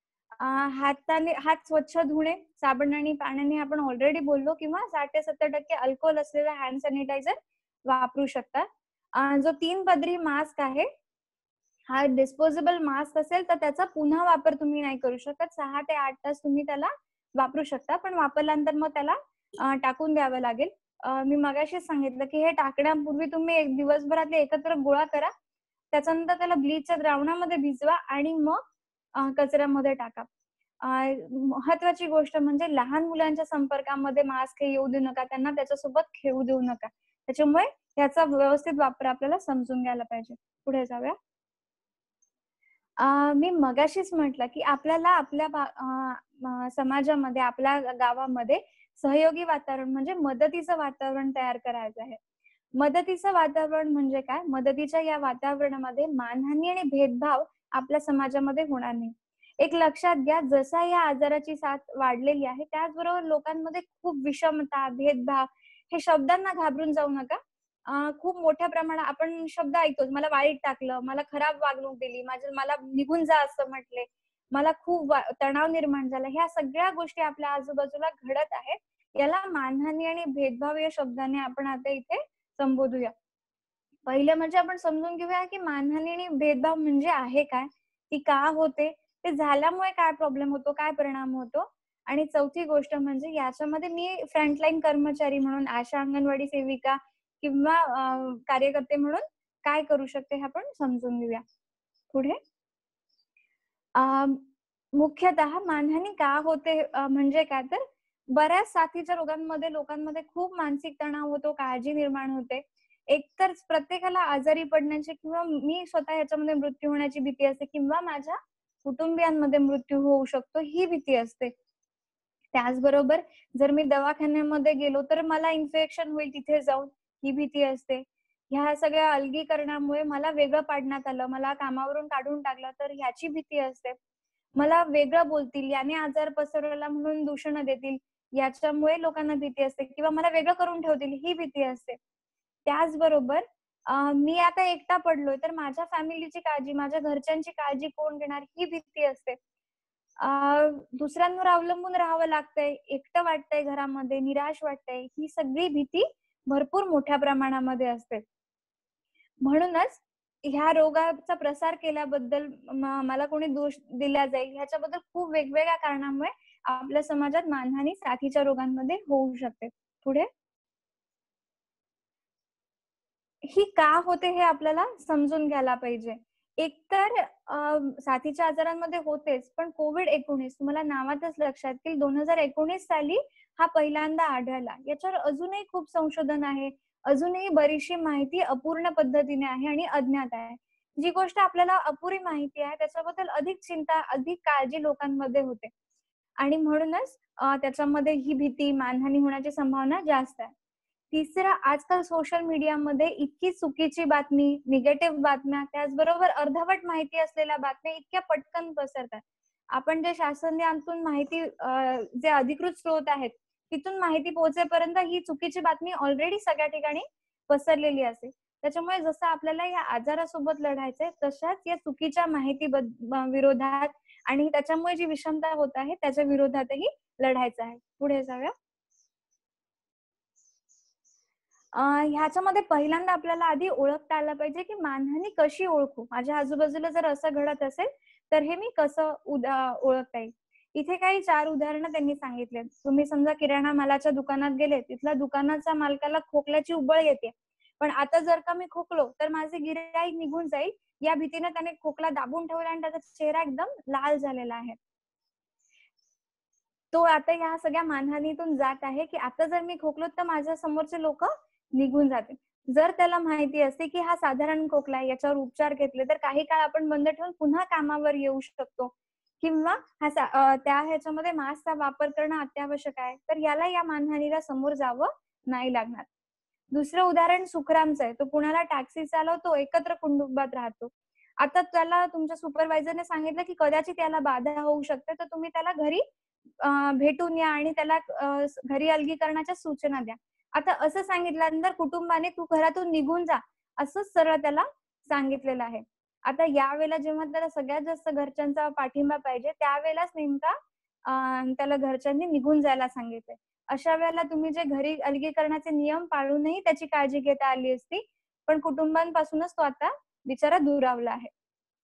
हात स्वच्छ धुणे, साबण आणि पाण्याने आपण ऑलरेडी बोललो, किंवा 60 ते 70% अल्कोहोल असलेला हँड सॅनिटायझर वापरू शकता. जो 3 पदरी मास्क आहे हा डिस्पोजेबल मास्क असेल तर त्याचा पुन्हा वापर तुम्ही नाही करू शकत. 6 ते 8 तास तुम्ही त्याला वापरू शकता, पण वापरल्यानंतर मग त्याला टाकून द्यावं लागेल. मी मगाशीच सांगितलं की हे टाकण्यापूर्वी तुम्ही एक दिवसभरातले एकत्र गोळा करा. त्याच्यानंतर त्याला ब्लीचच्या द्रावणामध्ये भिजवा आणि मग कचऱ्यामध्ये टाका. अ, महत्वाची गोष्ट म्हणजे लहान मुलांच्या संपर्कामध्ये मास्क हे येऊ देऊ नका. त्यांना त्याच्यासोबत खेळू देऊ नका. त्याच्यामुळे याचा व्यवस्थित वापर आपल्याला समजून घ्यायला पाहिजे. पुढे जाऊया. मी मगाशीच म्हटलं, की आपल्याला आपल्या समाजामध्ये, आपल्या गावामध्ये सहयोगी वातावरण म्हणजे मदतीचं वातावरण तयार करायचं आहे. मदतीचं वातावरण म्हणजे काय? मदतीच्या या वातावरणामध्ये मानहानी आणि भेदभाव आपल्या समाजामध्ये होणार नाही. एक लक्षात घ्या, जसा या आजाराची साथ वाढलेली आहे, त्याचबरोबर लोकांमध्ये खूप विषमता, भेदभाव हे शब्दांना घाबरून जाऊ नका. खूप मोठ्या प्रमाणात आपण शब्द ऐकतो, मला वाईट टाकलं, मला खराब वागणूक दिली, मला निघून जा असं म्हटले, मला खूप तणाव निर्माण झाला. ह्या सगळ्या गोष्टी आपल्या आजूबाजूला घडत आहेत. याला मानहानी आणि भेदभाव या शब्दाने आपण आता इथे संबोधूया. पहिले म्हणजे आपण समजून घेऊया, की मानहानी आणि भेदभाव म्हणजे आहे काय? ती का होते? ते झाल्यामुळे काय प्रॉब्लेम होतो? काय परिणाम होतो? आणि चौथी गोष्ट म्हणजे याच्यामध्ये मी फ्रंटलाईन कर्मचारी म्हणून आशा, अंगणवाडी सेविका किंवा कार्यकर्ते म्हणून काय करू शकते हे आपण समजून घेऊया. पुढे अ, मुख्यतः मानहानी का होते म्हणजे काय तर बऱ्याच साथीच्या रोगांमध्ये लोकांमध्ये खूप मानसिक तणाव होतो, काळजी निर्माण होते. एकतर प्रत्येकाला आजारी पडण्याची किंवा मी स्वतः ह्याच्यामध्ये मृत्यू होण्याची भीती असते किंवा माझ्या कुटुंबियांमध्ये मृत्यू होऊ शकतो ही भीती असते. त्याचबरोबर जर मी दवाखान्यामध्ये गेलो तर मला इन्फेक्शन होईल तिथे जाऊन ही भीती असते. ह्या सगळ्या अलगीकरणामुळे मला वेगळं पाडण्यात आलं, मला कामावरून काढून टाकलं तर ह्याची भीती असते. मला वेगळं बोलतील, याने आजार पसरवला म्हणून दूषणं देतील, याच्यामुळे लोकांना भीती असते किंवा मला वेगळं करून ठेवतील ही भीती असते. त्याचबरोबर मी आता एकटा पडलोय तर माझ्या फॅमिलीची काळजी, माझ्या घरच्यांची काळजी कोण घेणार ही भीती असते. अ, दुसऱ्यांवर अवलंबून राहावं लागतंय, एकटं वाटतंय घरामध्ये, निराश वाटतंय, ही सगळी भीती भरपूर मोठ्या प्रमाणामध्ये असते. म्हणूनच ह्या रोगाचा प्रसार केल्याबद्दल मला कोणी दोष दिला जाईल ह्याच्याबद्दल खूप वेगवेगळ्या कारणामुळे आपल्या समाजात मानहानी साथीच्या रोगांमध्ये होऊ शकते. पुढे ही का होते हे आपल्याला समजून घ्यायला पाहिजे. एकतर साथीच्या आजारांमध्ये होतेच, पण COVID-19 तुम्हाला नावातच लक्षात येईल 2019 साली हा पहिल्यांदा आढळला. याच्यावर अजूनही खूप संशोधन आहे. अजूनही बरीचशी माहिती अपूर्ण पद्धतीने आहे आणि अज्ञात आहे. जी गोष्ट आपल्याला अपुरी माहिती आहे त्याच्याबद्दल अधिक चिंता, अधिक काळजी लोकांमध्ये होते आणि म्हणूनच त्याच्यामध्ये ही भीती, मानहानी होण्याची संभावना जास्त आहे. तिसरं आजकाल सोशल मीडियामध्ये इतकी चुकीची बातमी, निगेटिव्ह बातम्या, त्याचबरोबर अर्धवट माहिती असलेल्या बातम्या इतक्या पटकन पसरतात. आपण जे शासनातून माहिती जे अधिकृत स्रोत आहेत, तिथून माहिती पोहोचेपर्यंत ही चुकीची बातमी ऑलरेडी सगळ्या ठिकाणी पसरलेली असते. त्याच्यामुळे जसं आपल्याला या आजारासोबत लढायचंय, तशाच या चुकीच्या माहिती विरोधात आणि त्याच्यामुळे जी विषमता होत आहे, त्याच्या विरोधातही लढायचं आहे. पुढे जाऊया. ह्याच्यामध्ये पहिल्यांदा आपल्याला आधी ओळखता आलं पाहिजे, की मानहानी कशी ओळखू? माझ्या आजूबाजूला जर असं घडत असेल, तर हे मी कसं ओळखता येईल? इथे काही 4 उदाहरणं त्यांनी सांगितलेत. तुम्ही समजा किराणा मालाच्या दुकानात गेले, तिथल्या दुकानाच्या मालकाला खोकल्याची उबळ येते. पण आता जर का मी खोकलो, तर माझे गिऱ्हाईक निघून जाईल, या भीतीने त्याने खोकला दाबून ठेवला आणि त्याचा चेहरा एकदम लाल झालेला आहे. तो आता ह्या सगळ्या मानहानीतून जात आहे, की आता जर मी खोकलो तर माझ्या समोरचे लोकं निघून जातील. जर त्याला माहिती असते, की हा साधारण खोकला आहे, याच्यावर उपचार घेतले तर काही काळ आपण बंद ठेवून पुन्हा कामावर येऊ शकतो. किंवा त्या ह्याच्यामध्ये मास्कचा वापर करणं अत्यावश्यक आहे. तर याला या मानहानीला समोर जावं नाही लागणार. दुसरं उदाहरण सुखरामचं आहे. तो पुण्याला टॅक्सी चालवतो, एकत्र कुटुंबात राहतो. आता त्याला तुमच्या सुपरवायझरने सांगितलं, की कदाचित याला बाधा होऊ शकते, तर तुम्ही त्याला घरी भेटून या आणि त्याला घरी अलगीकरणाच्या सूचना द्या. आता असं सांगितल्यानंतर कुटुंबाने तू घरातून निघून जा, असंच सरळ त्याला सांगितलेलं आहे. आता यावेळेला जेव्हा त्याला सगळ्यात जास्त घरच्यांचा पाठिंबा पाहिजे, त्यावेळेलाच नेमका त्याला घरच्यांनी निघून जायला सांगितलंय. अशा वेळेला तुम्ही जे घरी अलगीकरणाचे नियम पाळूनही त्याची काळजी घेता आली असती, पण कुटुंबांपासूनच तो आता बिचारा दुरावला आहे.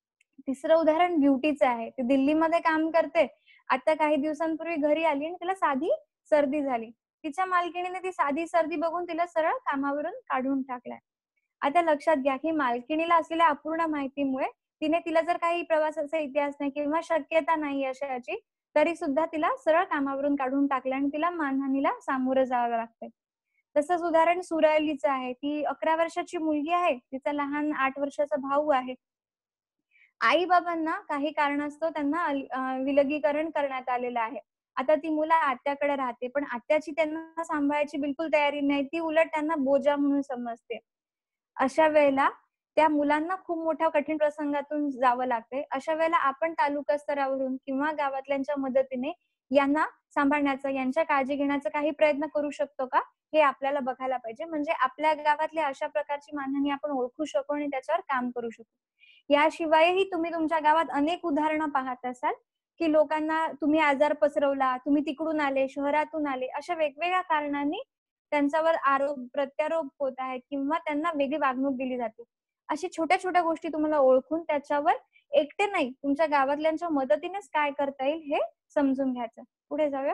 तिसरं उदाहरण ब्युटीचं आहे. ती दिल्लीमध्ये काम करते. आता काही दिवसांपूर्वी घरी आली आणि तिला साधी सर्दी झाली. तिच्या मालकिणीने ती साधी सर्दी बघून तिला सरळ कामावरून काढून टाकलंय. आता लक्षात घ्या की मालकिणीला असलेल्या अपूर्ण माहितीमुळे तिला जर काही प्रवासाचा इतिहास नाही किंवा शक्यता नाही अशाची, तरी सुद्धा तिला सरळ कामावरून काढून टाकलं आणि तिला मानहानीला सामोरं जावं लागतंय. तसंच उदाहरण सुरालीचं आहे. ती 11 वर्षाची मुलगी आहे. तिचा लहान 8 वर्षाचा भाऊ आहे. आई-बाबांना काही कारणास्तव त्यांना विलगीकरण करण्यात आलेलं आहे. आता ती मुलं आत्याकडे राहते, पण आत्याची त्यांना सांभाळायची बिलकुल तयारी नाही. ती उलट त्यांना बोजा म्हणून समजते. अशा वेळेला त्या मुलांना खूप मोठ्या कठीण प्रसंगातून जावं लागतंय. अशा वेळेला आपण तालुका स्तरावरून किंवा गावातल्यांच्या मदतीने यांना सांभाळण्याचा, यांच्या काळजी घेण्याचा काही प्रयत्न करू शकतो का? हे आपल्याला बघायला पाहिजे. म्हणजे आपल्या गावातली अशा प्रकारची मानहानी आपण ओळखू शकू आणि त्याच्यावर काम करू शकू. याशिवायही तुम्ही तुमच्या गावात अनेक उदाहरणं पाहत असाल, की लोकांना तुम्ही आजार पसरवला, तुम्ही तिकडून आले, शहरातून आले, अशा वेगवेगळ्या कारणांनी त्यांच्यावर प्रत्यारोप होत आहेत किंवा त्यांना वेगळी वागणूक दिली जाते. अशा छोट्या-छोट्या गोष्टी तुम्हाला ओळखून त्याच्यावर एकटे नाही, तुमच्या गावातल्यांच्या मदतीनेच काय करता येईल हे समजून घ्यायचं. पुढे जाऊया.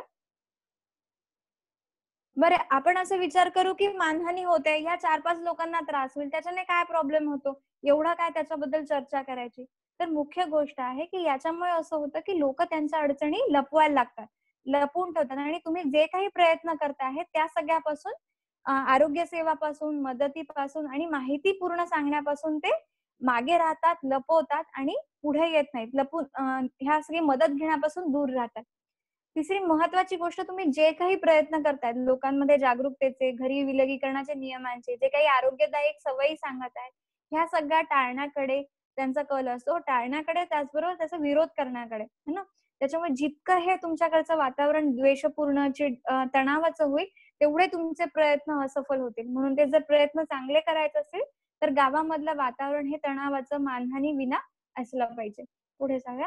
बरं, आपण असा विचार करू की मानहानी होते, या 4-5 लोकांना त्रास होईल, त्याच्याने काय प्रॉब्लेम होतो? एवढा काय त्याच्याबद्दल चर्चा करायची? तर मुख्य गोष्ट आहे की याच्यामुळे असं होतं की लोकं त्यांच्या अडचणी लपवायला लागतात, लपवून ठेवतात आणि तुम्ही जे काही प्रयत्न करताय त्या सगळ्यापासून आरोग्य सेवापासून, मदतीपासून आणि माहिती पूर्ण सांगण्यापासून ते मागे राहतात, लपवतात आणि पुढे येत नाहीत. लपून ह्या सगळी मदत घेण्यापासून दूर राहतात. तिसरी महत्वाची गोष्ट, तुम्ही जे काही प्रयत्न करतायत लोकांमध्ये जागरूकतेचे, घरी विलगीकरणाचे नियमांचे, जे काही आरोग्यदायक सवयी सांगत आहेत, ह्या सगळ्या टाळण्याकडे त्यांचा कल असतो. टाळण्याकडे त्याचबरोबर त्याचा विरोध करण्याकडे, है ना? त्याच्यामुळे जितकं हे तुमच्याकडचं वातावरण द्वेषपूर्ण, तणावाचं होईल, तेवढे तुमचे प्रयत्न असफल होतील. म्हणून ते जर प्रयत्न चांगले करायचे असेल, तर गावामधलं वातावरण हे तणावाचं, मानहानी विना असलं पाहिजे. पुढे जाऊया.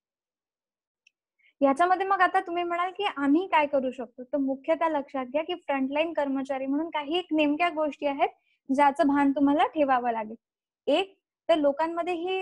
याच्यामध्ये मग आता तुम्ही म्हणाल, की आम्ही काय करू शकतो? तर मुख्यतः लक्षात घ्या, की फ्रंटलाईन कर्मचारी म्हणून काही एक नेमक्या गोष्टी आहेत, ज्याचं भान तुम्हाला ठेवावं लागेल. एक तर लोकांमध्ये ही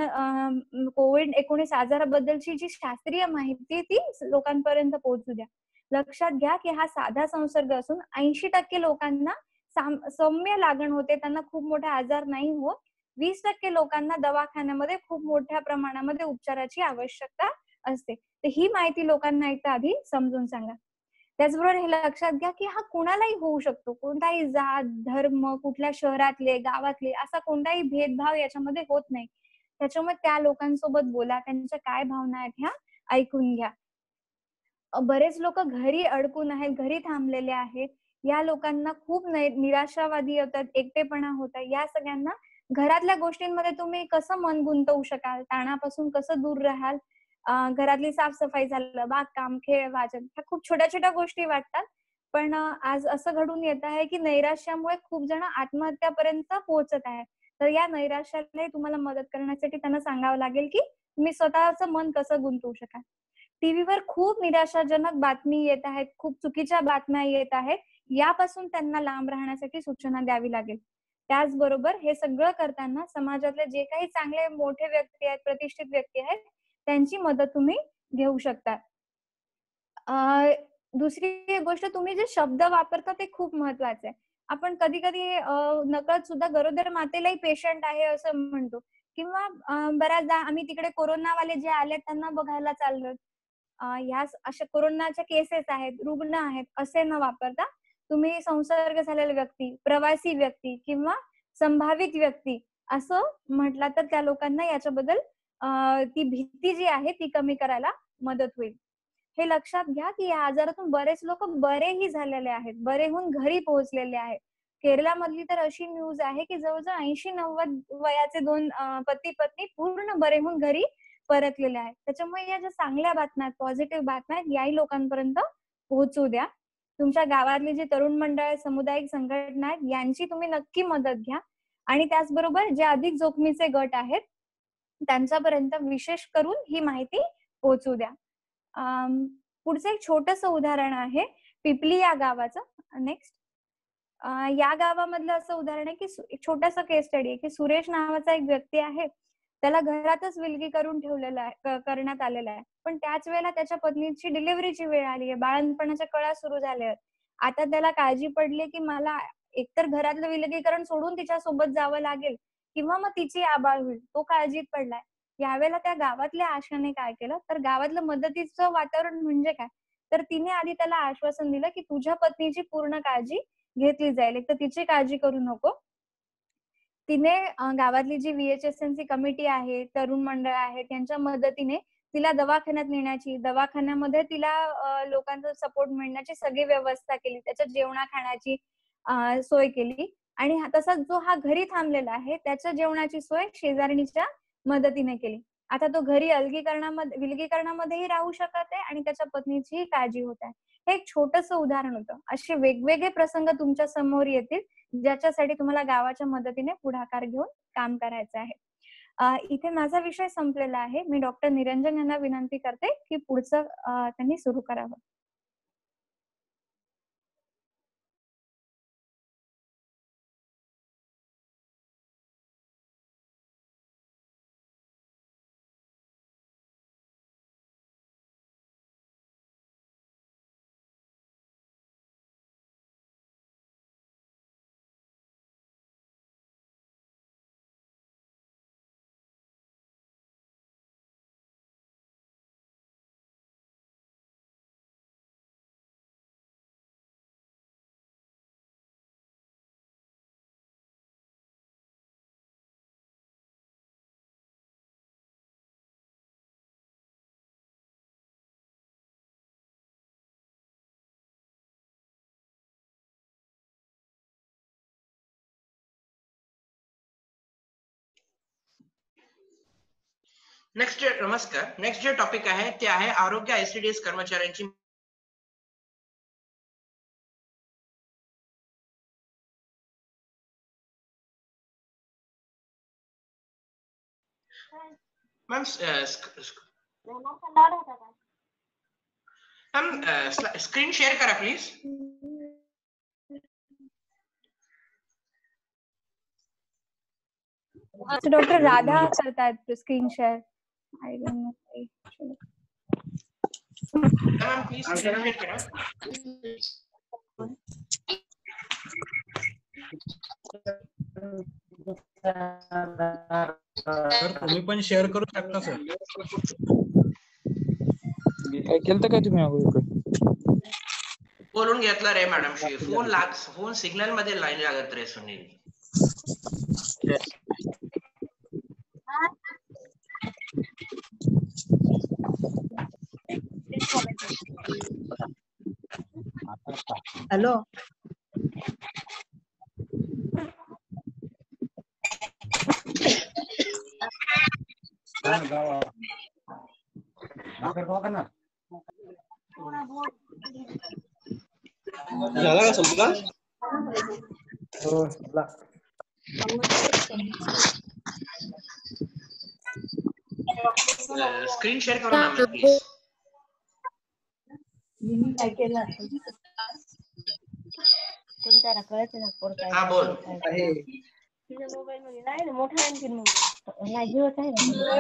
COVID-19 आजाराबद्दलची जी शास्त्रीय माहिती ती लोकांपर्यंत पोहोचू द्या. लक्षात घ्या, की हा साधा संसर्ग असून 80% लोकांना सौम्य लागण होते, त्यांना खूप मोठे आजार नाही होत. 20% लोकांना दवाखान्यामध्ये खूप मोठ्या प्रमाणामध्ये उपचाराची आवश्यकता असते. तर ही माहिती लोकांना एकदा आधी समजून सांगा. त्याचबरोबर हे लक्षात घ्या, की हा कुणालाही होऊ शकतो. कोणताही जात, धर्म, कुठल्या शहरातले, गावातले असा कोणताही भेदभाव याच्यामध्ये होत नाही. त्याच्यामुळे त्या लोकांसोबत बोला, त्यांच्या काय भावना आहेत ह्या ऐकून घ्या. बरेच लोकं घरी अडकून आहेत, घरी थांबलेले आहेत. या लोकांना खूप निराशावादी होतात, एकटेपणा होत आहे. या सगळ्यांना घरातल्या गोष्टींमध्ये तुम्ही कसं मन गुंतवू शकाल, ताणापासून कसं दूर राहाल, घरातली साफ-सफाई झालं, बागकाम, खेळ, वाचन ह्या खूप छोट्या-छोट्या गोष्टी वाटतात. पण आज असं घडून येत आहे, की नैराश्यामुळे खूप जण आत्महत्यापर्यंत पोहोचत आहेत. तर या नैराश्यालाही तुम्हाला मदत करण्यासाठी त्यांना सांगावं लागेल, की तुम्ही स्वतःचं मन कसं गुंतवू शकाल. टीव्हीवर खूप निराशाजनक बातमी येत आहेत, खूप चुकीच्या बातम्या येत आहेत. यापासून त्यांना लांब राहण्यासाठी सूचना द्यावी लागेल. त्याचबरोबर हे सगळं करताना समाजातले जे काही चांगले मोठे व्यक्ती आहेत, प्रतिष्ठित व्यक्ती आहेत, त्यांची मदत तुम्ही घेऊ शकता. अ, दुसरी गोष्ट, तुम्ही जे शब्द वापरता ते खूप महत्वाचं आहे. आपण कधी-कधी नकळत सुद्धा गरोदर मातेलाही पेशंट आहे असं म्हणतो किंवा बऱ्याचदा आम्ही तिकडे कोरोनावाले जे आले त्यांना बघायला चाललोय. ह्या अशा कोरोनाच्या केसेस आहेत, रुग्ण आहेत असे न वापरता तुम्ही संसर्ग झालेला व्यक्ती, प्रवासी व्यक्ती किंवा संभावित व्यक्ती असं म्हटलं तर त्या लोकांना याच्याबद्दल ती भीती जी आहे ती कमी करायला मदत होईल. हे लक्षात घ्या, की या आजारातून बरेच लोक बरेही झालेले आहेत, बरे होऊन घरी पोहोचलेले आहेत. केरळमधली तर अशी न्यूज आहे, की जवळजवळ 80-90 वयाचे 2 पती-पत्नी पूर्ण बरे होऊन घरी परतलेले आहेत. त्याच्यामुळे या ज्या चांगल्या बातम्या आहेत, पॉझिटिव्ह बातम्या आहेत, याही लोकांपर्यंत पोहोचू द्या. तुमच्या गावातली जी तरुण मंडळ, सामुदायिक संघटना आहेत, यांची तुम्ही नक्की मदत घ्या आणि त्याचबरोबर जे अधिक जोखमीचे गट आहेत, त्यांच्यापर्यंत विशेष करून ही माहिती पोहोचू द्या. पुढचं एक छोटंसं उदाहरण आहे पिपली या गावाचं. नेक्स्ट. या गावामधलं असं उदाहरण आहे, की एक छोटासा केस स्टडी आहे, की सुरेश नावाचा एक व्यक्ती आहे. त्याला घरातच विलगीकरण ठेवलेलं आहे, करण्यात आलेलं आहे. पण त्याच वेळेला त्याच्या पत्नीची डिलिव्हरीची वेळ आली आहे, बाळंतपणाच्या कळा सुरू झाल्या आहेत. आता त्याला काळजी पडली की मला एकतर घरातलं विलगीकरण सोडून तिच्यासोबत जावं लागेल किंवा मग तिची आबाळ होईल. तो काळजीत पडलाय. यावेळेला त्या गावातल्या आशाने काय केलं, तर गावातलं मदतीचं वातावरण म्हणजे काय, तर तिने आधी त्याला आश्वासन दिलं की तुझ्या पत्नीची पूर्ण काळजी घेतली जाईल. एक तर तिची काळजी करू नको. तिने गावातली जी VHSNC कमिटी आहे, तरुण मंडळ आहे, त्यांच्या मदतीने तिला दवाखान्यात नेण्याची, दवाखान्यामध्ये तिला लोकांचा सपोर्ट मिळण्याची सगळी व्यवस्था केली. त्याच्या जेवणा-खाण्याची सोय केली आणि तसाच जो हा घरी थांबलेला आहे, त्याच्या जेवणाची सोय शेजारणीच्या मदतीने केली. आता तो घरी विलगीकरणामध्येही राहू शकत आहे आणि त्याच्या पत्नीचीही काळजी होत आहे. हे एक छोटंसं उदाहरण होतं. असे वेगवेगळे प्रसंग तुमच्या समोर येतील, ज्याच्यासाठी तुम्हाला गावाच्या मदतीने पुढाकार घेऊन काम करायचं आहे. इथे माझा विषय संपलेला आहे. मी डॉक्टर निरंजन यांना विनंती करते, की पुढचं त्यांनी सुरू करावं. नेक्स्ट नमस्कार. नेक्स्ट जे टॉपिक आहे ते आहे आरोग्य ICDS कर्मचाऱ्यांची मॅम स्क्रीन शेअर करा प्लीज. डॉक्टर राधा करतायत screen share. I don't know. Ma'am please screen share करा. सर तुम्ही पण शेअर करू शकता सर. काय केलं काय तुम्ही अगोदर? बोलून घेतला रे मॅडमशी. फोन सिग्नल मध्ये लाईन लागत रे सुनील. हॅलो. झाला का संपला? हो संपला. स्क्रीन शेअर करू ना मॅम प्लीज. मी काय केलं कोणत्या कळत ना कोणता हा बोल. तुझ्या मोबाईल मध्ये नाही ना मोठा आणखीन मोबाईल नाही जिओच आहे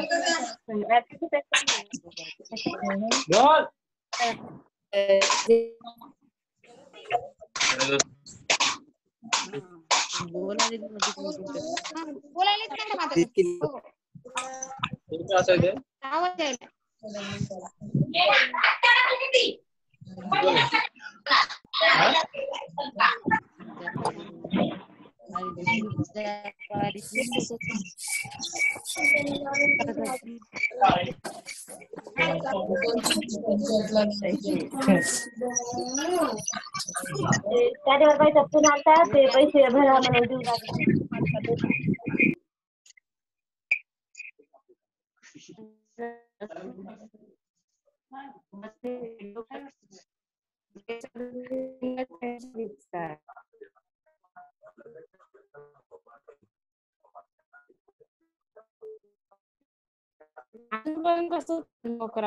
त्याच्यावर पैसा फोन आलता ते पैसे भरा म्हणून देऊ लागले. पण कसं नोकरा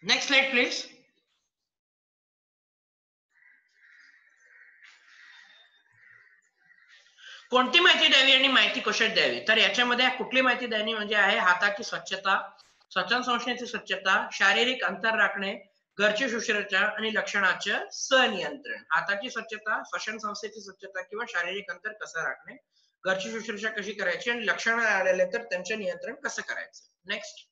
नेक्स्ट स्लाइड प्लीज. कोणती माहिती द्यावी आणि माहिती कशात द्यावी? तर याच्यामध्ये कुठली माहिती द्यावी म्हणजे आहे हाताची स्वच्छता, श्वसन संस्थेची स्वच्छता, शारीरिक अंतर राखणे, घरची शुश्रूषा आणि लक्षणाचे सनियंत्रण. हाताची स्वच्छता, श्वसन संस्थेची स्वच्छता किंवा शारीरिक अंतर कसं राखणे, घरची शुश्रूषा कशी करायची आणि लक्षण आलेले तर त्यांचे नियंत्रण कसं करायचं. नेक्स्ट.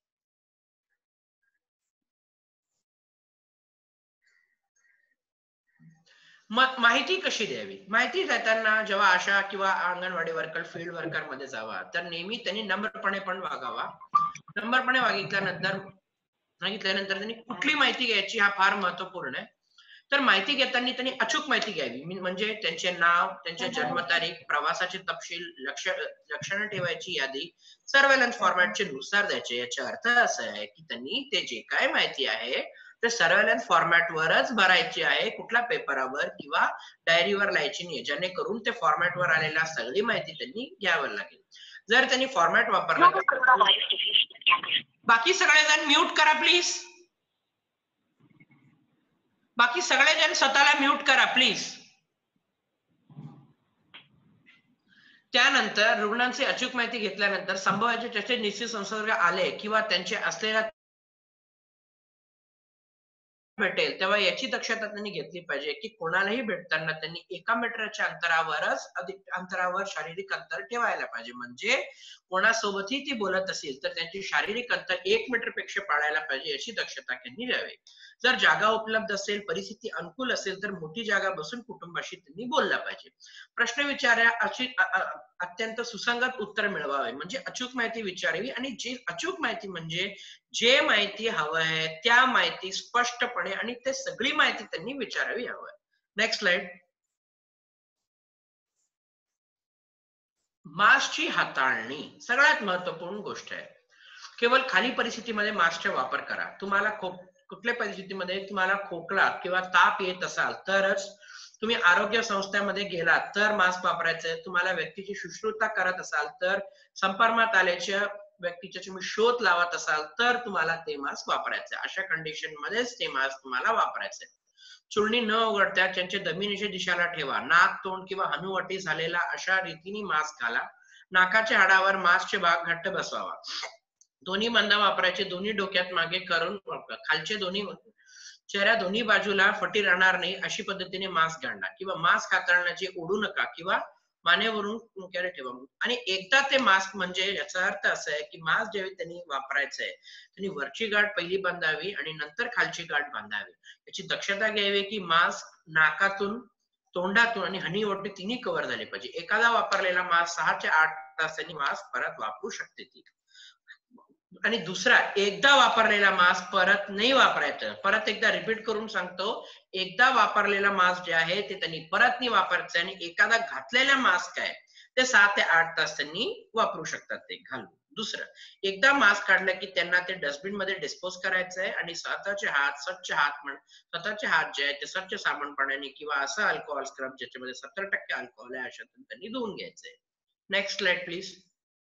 माहिती कशी द्यावी? माहिती देताना जेव्हा आशा किंवा अंगणवाडी वर्कर, फील्ड वर्कर मध्ये जावा तर नेहमी त्यांनी नम्रपणे पण वागावा. नम्रपणे सांगितल्यानंतर त्यांनी कुठली माहिती घ्यायची हा फार महत्वपूर्ण आहे. तर माहिती घेताना त्यांनी अचूक माहिती घ्यावी. म्हणजे त्यांचे नाव, त्यांचे जन्मतारीख, प्रवासाचे तपशील, लक्षणं ठेवायची यादी सर्वेलन्स फॉर्मॅटचे नुसार द्यायचे. याचा अर्थ असा आहे की त्यांनी ते जे काय माहिती आहे ते सर्वेलन्स फॉर्मॅट वरच भरायची आहे, कुठल्या पेपरावर किंवा डायरीवर लिहायची नाही, जेणेकरून ते फॉर्मॅटवर आलेला सगळी माहिती त्यांनी घ्यावं लागेल. जर त्यांनी फॉर्मॅट वापरला बाकी सगळेजण म्यूट करा प्लीज. बाकी सगळेजण स्वतःला म्यूट करा प्लीज. त्यानंतर रुग्णांची अचूक माहिती घेतल्यानंतर संभवाचे त्याचे निश्चित संसर्ग आले किंवा त्यांचे असलेल्या भेटेल तेव्हा याची दक्षता त्यांनी घेतली पाहिजे की कोणालाही भेटताना त्यांनी 1 मीटरच्या अंतरावर शारीरिक अंतर ठेवायला पाहिजे. म्हणजे कोणासोबतही ती बोलत असेल तर त्यांची शारीरिक अंतर 1 मीटर पेक्षा पाळायला पाहिजे याची दक्षता त्यांनी घ्यावी. जर जागा उपलब्ध असेल, परिस्थिती अनुकूल असेल तर मोठी जागा बसून कुटुंबाशी त्यांनी बोलला पाहिजे. प्रश्न विचारा अत्यंत सुसंगत उत्तर मिळवावे. म्हणजे अचूक माहिती विचारावी आणि जी अचूक माहिती म्हणजे जे माहिती हवं आहे त्या माहिती स्पष्टपणे आणि ते सगळी माहिती त्यांनी विचारावी हवं. Next slide. मास्कची हाताळणी सगळ्यात महत्वपूर्ण गोष्ट आहे. केवळ खाली परिस्थितीमध्ये मास्कचा वापर करा. तुम्हाला कुठल्या परिस्थितीमध्ये तुम्हाला खोकला किंवा ताप येत असाल तरच तुम्ही आरोग्य संस्थेमध्ये गेलात तर मास्क वापरायचं. तुम्हाला व्यक्तीची शुश्रूषा करत असाल तर संपर्कात आल्याच्या व्यक्तीचा तुम्ही शोध लावत असाल तर तुम्हाला ते मास्क वापरायचं. अशा कंडिशन मध्येच ते मास्क तुम्हाला वापरायचे. चुळणी न उघडता त्यांचे जमिनीच्या दिशेला ठेवा. नाक, तोंड किंवा हनुवटी झालेला अशा रीतीने मास्क घाला. नाकाच्या हाडावर मास्कचे भाग घट्ट बसवावा. दोन्ही मंद वापरायचे. दोन्ही डोक्यात मागे करून खालचे दोन्ही चेहऱ्या दोन्ही बाजूला फटी राहणार नाही अशी पद्धतीने मास्क घालणं किंवा मास्क हाताळण्याचे ओढू नका किंवा मानेवरून डोक्याला ठेवा. आणि एकदा ते मास्क म्हणजे याचा अर्थ असा आहे की मास्क जेव्हा त्यांनी वापरायचं आहे त्यांनी वरची गाठ पहिली बांधावी आणि नंतर खालची गाठ बांधावी. याची दक्षता घ्यावी की मास्क नाकातून, तोंडातून आणि हनीवटी तिन्ही कव्हर झाले पाहिजे. एखादा वापरलेला मास्क 6 ते 8 तासांनी मास्क परत वापरू शकते ती. आणि दुसरा, एकदा वापरलेला मास्क परत नाही वापरायचं. परत एकदा रिपीट करून सांगतो, एकदा वापरलेला मास्क जे आहे ते त्यांनी परत नाही वापरायचं आणि एखादा घातलेला मास्क आहे ते 6 ते 8 तास त्यांनी वापरू शकतात ते घालून. दुसरं, एकदा मास्क काढलं की त्यांना ते डस्टबिन मध्ये डिस्पोज करायचं आहे आणि स्वतःचे हात जे आहे ते स्वच्छ साबण पाण्याने किंवा असं अल्कोहोल स्क्रब ज्याच्यामध्ये 70% अल्कोहोल आहे अशातून त्यांनी धुवून घ्यायचंय. Next slide please.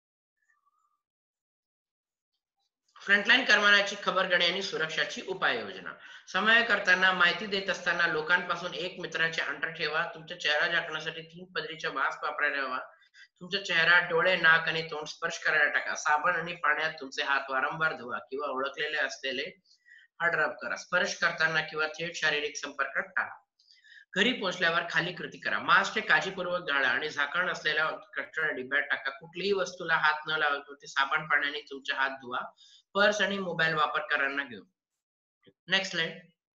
फ्रंटलाईन कर्मचाऱ्यांची खबरदारी आणि सुरक्षाची उपाययोजना. समय करताना, माहिती देत असताना लोकांपासून 1 मीटरचे अंतर ठेवा. तुमचा चेहरा झाकण्यासाठी 3 पदरीचा मास्क वापरायला हवा. तुमचा चेहरा, डोळे, नाक आणि तोंड स्पर्श करायला टाका. साबण आणि पाण्यात तुमचे हात वारंवार धुवा किंवा ओळखलेले असलेले हात रब करा. स्पर्श करताना किंवा थेट शारीरिक संपर्कात टाळा. घरी पोहोचल्यावर खाली कृती करा. मास्कचे काळजीपूर्वक गाळा आणि झाकण असलेल्या कचरा डिब्यात टाका. कुठलीही वस्तूला हात न लावता साबण पाण्याने तुमचे हात धुवा. पर्स आणि मोबाईल वापरकर्त्यांना घेऊन. Next slide.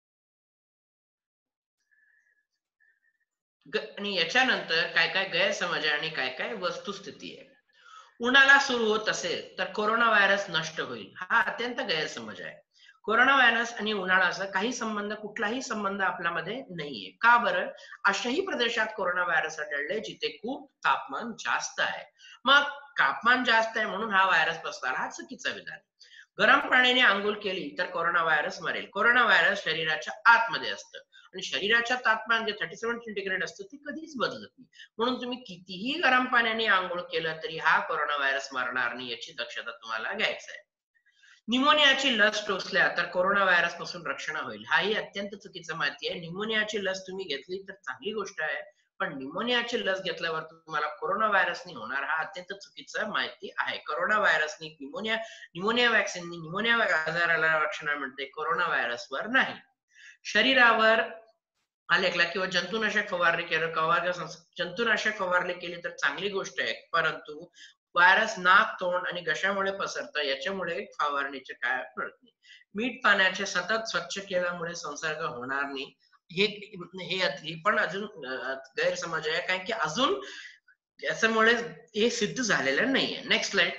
आणि याच्यानंतर काय काय गैरसमज आहे आणि काय काय वस्तुस्थिती आहे. उन्हाळा सुरू होत असेल तर कोरोना व्हायरस नष्ट होईल हा अत्यंत गैरसमज आहे. कोरोना व्हायरस आणि उन्हाळ्याचा कुठलाही संबंध आपल्यामध्ये नाहीये. का बरं? अशाही प्रदेशात कोरोना व्हायरस आढळले जिथे खूप तापमान जास्त आहे. मग तापमान जास्त आहे म्हणून हा व्हायरस पसरला हा चुकीचा विधान. गरम पाण्याने आंघोळ केली तर कोरोना व्हायरस मरेल. कोरोना व्हायरस शरीराच्या आतमध्ये असतं आणि शरीराच्या तापमान जे 37 सेंटीग्रेड असतं ते कधीच बदलत नाही. म्हणून तुम्ही कितीही गरम पाण्याने आंघोळ केलं तरी हा कोरोना व्हायरस मरणार नाही याची दक्षता तुम्हाला घ्यायचं आहे. निमोनियाची लस टोचल्या तर कोरोना व्हायरस पासून रक्षण होईल, हाही अत्यंत चुकीचं माहिती आहे. निमोनियाची लस तुम्ही घेतली तर चांगली गोष्ट आहे, पण निमोनियाची लस घेतल्यावर तुम्हाला कोरोना व्हायरसनी होणार हा अत्यंत चुकीचं माहिती आहे. कोरोना व्हायरसनी निमोनिया वॅक्सिननी निमोनिया आजाराला रक्षण मिळते, कोरोना व्हायरसवर नाही. शरीरावर आलेखला किंवा जंतुनाशक फवारणी जंतुनाशक फवारणी केली तर चांगली गोष्ट आहे, परंतु व्हायरस नाक, तोंड आणि घशामुळे पसरतं, याच्यामुळे फवारणीचे काय पडत नाही. मीठ पाण्याचे सतत स्वच्छ केल्यामुळे संसर्ग होणार नाही, हे पण अजून गैरसमज आहे, कारण की अजून याच्यामुळे हे सिद्ध झालेलं नाहीये. Next slide.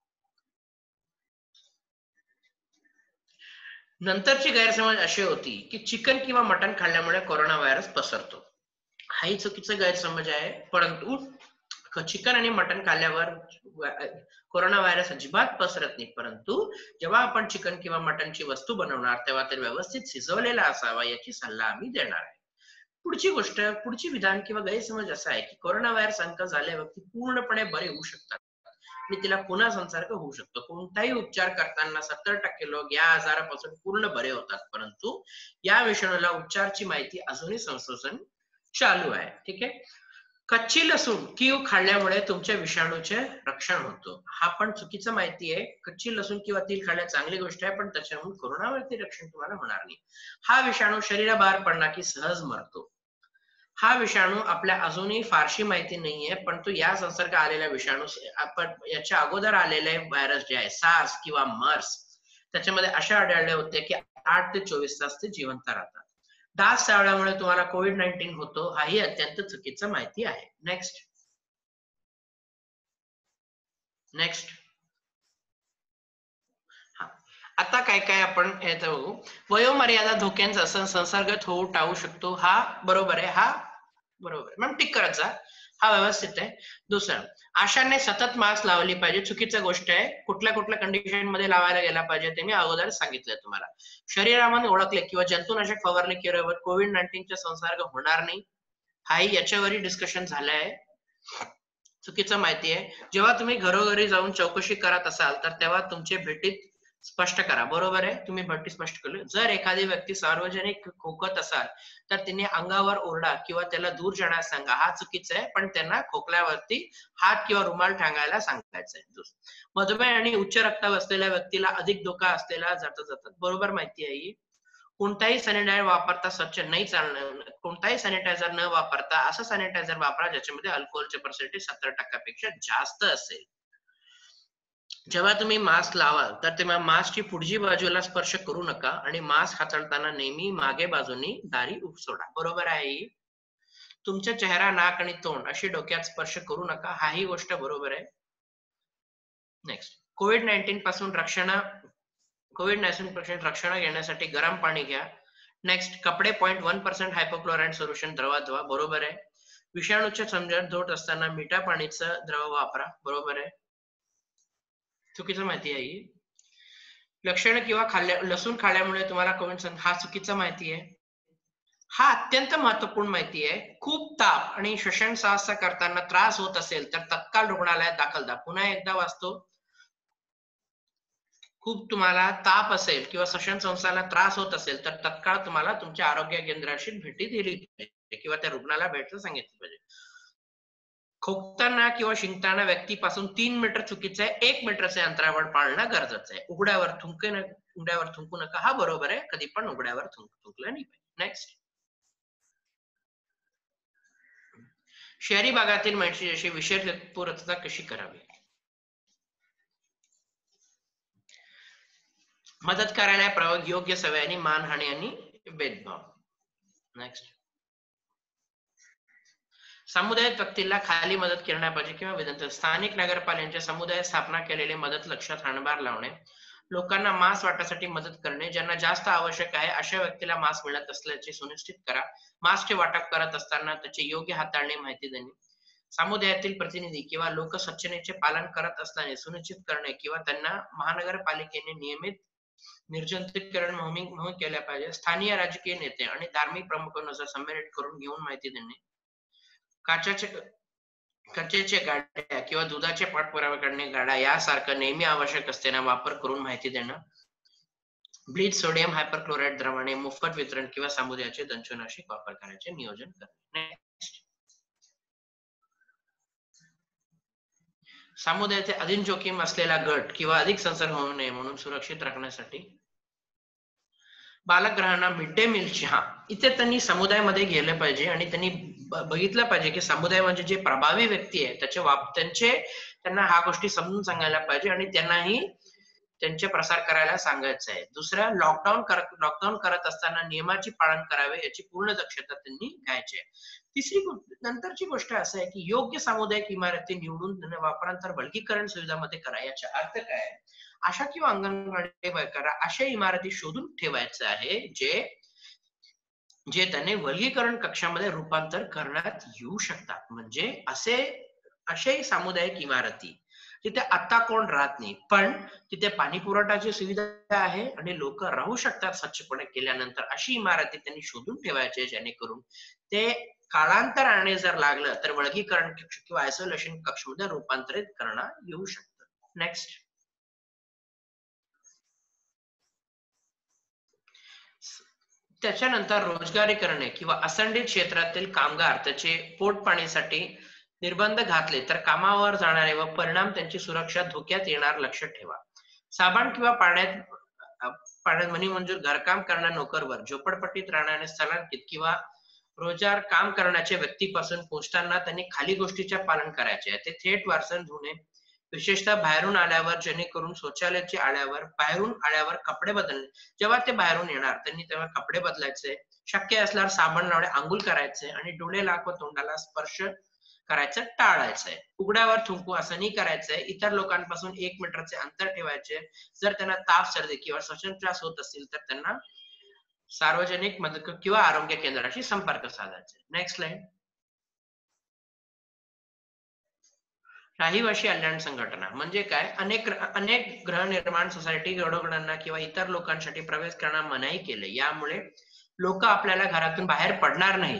नंतरची गैरसमज अशी होती की चिकन किंवा मटण खाल्ल्यामुळे कोरोना व्हायरस पसरतो, हाही चुकीचा गैरसमज आहे. परंतु चिकन आणि मटण खाल्ल्यावर कोरोना व्हायरस अजिबात पसरत नाही, परंतु जेव्हा आपण चिकन किंवा मटणची वस्तू बनवणार तेव्हा ते व्यवस्थित शिजवलेला असावा याची सल्ला आम्ही देणार आहे. पुढची विधान किंवा गैरसमज असा आहे की कोरोना व्हायरस संसर्ग झालेल्या व्यक्ती पूर्णपणे बरे होऊ शकतात आणि तिला पुन्हा संसर्ग होऊ शकतो. कोणताही उपचार करताना 70% लोक या आजारापासून पूर्ण बरे होतात, परंतु या विषाणूला उपचाराची माहिती अजूनही संशोधन चालू आहे. ठीक आहे. कच्ची लसूण किंवा खाल्ल्यामुळे तुमच्या विषाणूचे रक्षण होतो, हा पण चुकीचं माहिती आहे. कच्ची लसूण किंवा तीळ खाल्ल्या चांगली गोष्ट आहे, पण त्याच्यामुळे कोरोनावरती रक्षण तुम्हाला होणार नाही. हा विषाणू शरीराबाहेर पडला की सहज मरतो. हा विषाणू आपल्या अजूनही फारशी माहिती नाहीये, परंतु या संसर्ग आलेल्या विषाणू आपण याच्या अगोदर आलेले व्हायरस जे आहे सार्स किंवा मर्स, त्याच्यामध्ये अशा आढळले होते की 8 ते 24 तास ते जिवंत राहतात. डास चावल्यामुळे तुम्हाला कोविड-19 होतो, हाही अत्यंत चुकीचं माहिती आहे. नेक्स्ट. आता काय काय आपण याचं बघू. वयोमर्यादा धोक्यांचा संसर्ग होऊ टाळू शकतो, हा बरोबर आहे, हा बरोबर आहे मॅम, टिक करायचा, हा व्यवस्थित आहे. दुसरं, आशाने सतत मास्क लावली पाहिजे, चुकीचं गोष्ट आहे. कुठल्या कंडिशन मध्ये लावायला गेला पाहिजे ते मी अगोदर सांगितलंय तुम्हाला. शरीरामध्ये ओळखले किंवा जंतुनाशक फवारणी केल्यावर कोविड-19 संसर्ग होणार नाही, हाही याच्यावरही डिस्कशन झालंय, चुकीचं माहिती आहे. जेव्हा तुम्ही घरोघरी जाऊन चौकशी करत असाल तर तेव्हा तुमचे भेटीत स्पष्ट करा, बरोबर आहे, तुम्ही भट्टी स्पष्ट केली. जर एखादी व्यक्ती सार्वजनिक खोकत असाल तर तिने अंगावर ओरडा किंवा त्याला दूर जाण्यास सांगा, हा चुकीचं आहे, पण त्यांना खोकल्यावरती हात किंवा रुमाल टांगायला सांगायचं आहे. मधुमेह आणि उच्च रक्तदाब असलेल्या व्यक्तीला अधिक धोका असलेला जातात, बरोबर माहिती आहे. कोणताही सॅनिटायझर वापरता स्वच्छ नाही चालणार, कोणताही सॅनिटायझर न वापरता असं सॅनिटायझर वापरा ज्याच्यामध्ये अल्कोहोलचे पर्सेंटेज 70% पेक्षा जास्त असेल. जेव्हा तुम्ही मास्क लावाल तर तेव्हा मास्कची पुढची बाजूला स्पर्श करू नका आणि मास्क हाताळताना नेहमी मागे बाजूनी दारी सोडा, बरोबर आहे. तुमच्या चेहरा, नाक आणि तोंड अशी डोक्यात स्पर्श करू नका, हाही गोष्ट बरोबर आहे. नेक्स्ट. कोविड-19 पासून रक्षण घेण्यासाठी गरम पाणी घ्या. नेक्स्ट. कपडे 0.1% हायपोक्लोराईड सोल्युशन द्रवात धुवा, बरोबर आहे. विषाणूचे समजण धुत असताना मिठा पाणीचं द्रव वापरा, बरोबर आहे. चुकीचं माहिती आहे. लक्षण किंवा लसूण खाल्ल्यामुळे तुम्हाला कोविड, हा चुकीचं माहिती आहे. हा अत्यंत महत्वपूर्ण माहिती आहे. खूप ताप आणि श्वसनश्वास करताना त्रास होत असेल तर तत्काळ रुग्णालयात दाखल द्या. पुन्हा एकदा वाचतो. खूप तुम्हाला ताप असेल किंवा श्वसनसंस्थेला त्रास होत असेल तर तत्काळ तुम्हाला तुमच्या आरोग्य केंद्राशी भेटी दिली पाहिजे किंवा त्या रुग्णाला भेटायला सांगितलं पाहिजे. खोकताना किंवा शिंकताना व्यक्तीपासून 3 मीटर चुकीचं आहे, 1 मीटरच्या अंतरावर पाळणं गरजेचं आहे. उघड्यावर थुंकू नका, हा बरोबर आहे, कधी पण उघड्यावर थुंकलं नाही पाहिजे. नेक्स्ट. शहरी भागातील माणसाची विषयपूर्तता कशी करावी. मदत करायला प्रयोग, योग्य सवय आणि मानहानी आणि भेदभाव. नेक्स्ट. समुदायात व्यक्तीला खाली मदत करण्यापाहिजे किंवा विनंती. स्थानिक नगरपालिकेच्या समुदायात स्थापना केलेली मदत लक्षात हाणभार लावणे, लोकांना मास्क वाटण्यासाठी मदत करणे, ज्यांना जास्त आवश्यक आहे अशा व्यक्तीला मास्क मिळत असल्याचे सुनिश्चित करा. मास्कचे वाटप करत असताना त्याचे योग्य हाताळणे माहिती देणे. समुदायातील प्रतिनिधी किंवा लोक स्वच्छतेचे पालन करत असल्याने सुनिश्चित करणे किंवा त्यांना महानगरपालिकेने नियमित निर्जंतुकीकरण मोहीम केल्या पाहिजे. स्थानिक राजकीय नेते आणि धार्मिक प्रमुखांनुसार संमेलित करून घेऊन माहिती देणे. कचेचे गाड्या किंवा दुधाचे पाठपुरावा करणे गाड्या यासारखं नेहमी आवश्यक असताना वापर करून माहिती देणं. ब्लीच सोडियम हायपरक्लोराइड द्रावणे मोफत वितरण किंवा समुदायाचे दंशनाशक वापर करायचे नियोजन करणे. समुदायाचे अधिक जोखीम असलेला गट किंवा अधिक संसर्ग होऊ नये म्हणून सुरक्षित राखण्यासाठी बालगृहांना मिड डे मीलची इथे त्यांनी समुदायामध्ये गेलं पाहिजे आणि त्यांनी बघितलं पाहिजे की समुदाय म्हणजे जे प्रभावी व्यक्ती आहे त्यांना ह्या गोष्टी समजून सांगायला पाहिजे आणि त्यांनाही त्यांचे प्रसार करायला सांगायचं आहे. दुसरा, लॉकडाऊन करत असताना नियमाची पालन करावे याची पूर्ण दक्षता त्यांनी घ्यायची आहे. तिसरी नंतरची गोष्ट असं आहे की योग्य सामुदायिक इमारती निवडून वापरांतर वर्गीकरण सुविधामध्ये करा. याचा अर्थ काय? आशा किंवा अंगणवाडी करा अशा इमारती शोधून ठेवायचं आहे जे त्याने वर्गीकरण कक्षामध्ये रूपांतर करण्यात येऊ शकतात. म्हणजे असे सामुदायिक इमारती तिथे आता कोण राहत नाही पण तिथे पाणी पुरवठ्याची सुविधा आहे आणि लोक राहू शकतात स्वच्छपणे केल्यानंतर. अशी इमारती त्यांनी शोधून ठेवायचे जेणेकरून ते कालांतराने जर लागलं तर वर्गीकरण कक्ष किंवा आयसोलेशन कक्षामध्ये रूपांतरित करण्यात येऊ शकतं. नेक्स्ट, त्याच्यानंतर रोजगारी करणे किंवा असंघटित क्षेत्रातील कामगार त्याचे पोटपाणीसाठी निर्बंध घातले तर कामावर जाणारे व परिणाम त्यांची सुरक्षा धोक्यात येणार लक्षात ठेवा. साबण किंवा पाण्यात मनी मंजूर घरकाम करणाऱ्या नोकरवर झोपडपट्टीत राहणारे स्थलांतरित किंवा रोजगार काम करण्याच्या व्यक्तीपासून पोहोचताना त्यांनी खाली गोष्टीचे पालन करायचे आहे. ते थेट वारसन धुणे, विशेषतः बाहेरून आल्यावर, जेणेकरून शौचालयाची बाहेरून आल्यावर कपडे बदलणे. जेव्हा ते बाहेरून येणार त्यांनी तेव्हा कपडे बदलायचे, शक्य असल्यावर साबण लावणे, आंघोळ करायचे आणि डोळे, नाक व तोंडाला स्पर्श करायचं टाळायचंय. उघड्यावर थुंकू असं नाही करायचंय. इतर लोकांपासून 1 मीटरचे अंतर ठेवायचे. जर त्यांना ताप, सर्दी किंवा श्वसनत्रास होत असतील तर त्यांना सार्वजनिक मदत किंवा आरोग्य केंद्राशी संपर्क साधायचे. Next slide. रहिवासी कल्याण संघटना म्हणजे काय? अनेक गृहनिर्माण सोसायटी गडोगडांना किंवा इतर लोकांसाठी प्रवेश करण्यास मनाई केले. यामुळे लोक आपल्याला घरातून बाहेर पडणार नाही.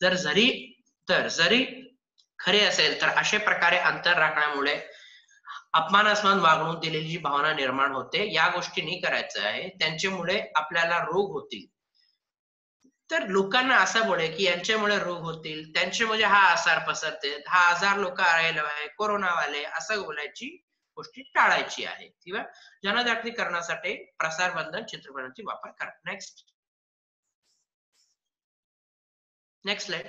जरी खरे असेल तर अशा प्रकारे अंतर राखण्यामुळे अपमानास्पद वागणूक दिलेली भावना निर्माण होते. या गोष्टी नाही करायचं आहे. त्यांच्यामुळे आपल्याला रोग होतील. तर लोकांना असं बोले की यांच्यामुळे रोग होतील, त्यांच्यामुळे हा आजार पसरते, हा आजार लोक राहिला आहे, कोरोनावाले, असं बोलायची गोष्टी टाळायची आहे किंवा जनजागृती करण्यासाठी प्रसारबंधन चित्रपटांची वापर करा. Next slide.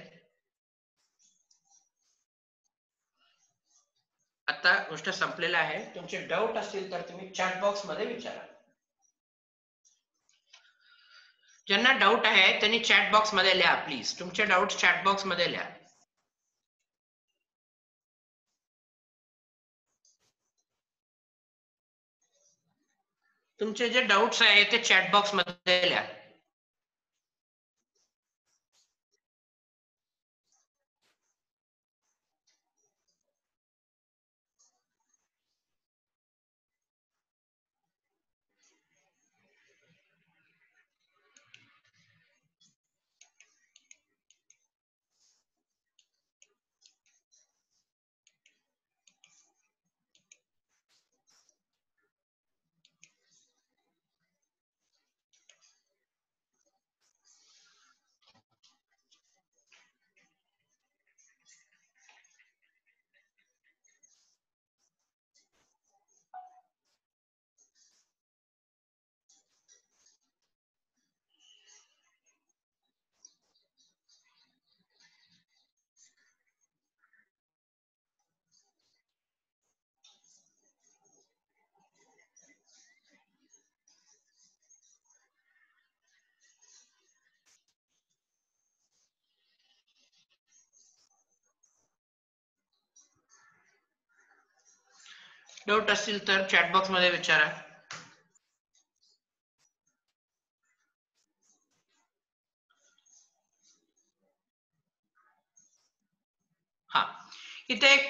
आता गोष्ट संपलेला आहे. तुमचे डाऊट असतील तर तुम्ही चॅट बॉक्स मध्ये विचारा. ज्यांना डाऊट आहे त्यांनी चॅट बॉक्स मध्ये लिहा प्लीज. तुमचे डाऊट चॅट बॉक्स मध्ये लिहा. तुमचे जे डाऊट्स आहे ते चॅट बॉक्स मध्ये लिहा. डाऊट असतील तर चॅट बॉक्स मध्ये विचारा. इथे एक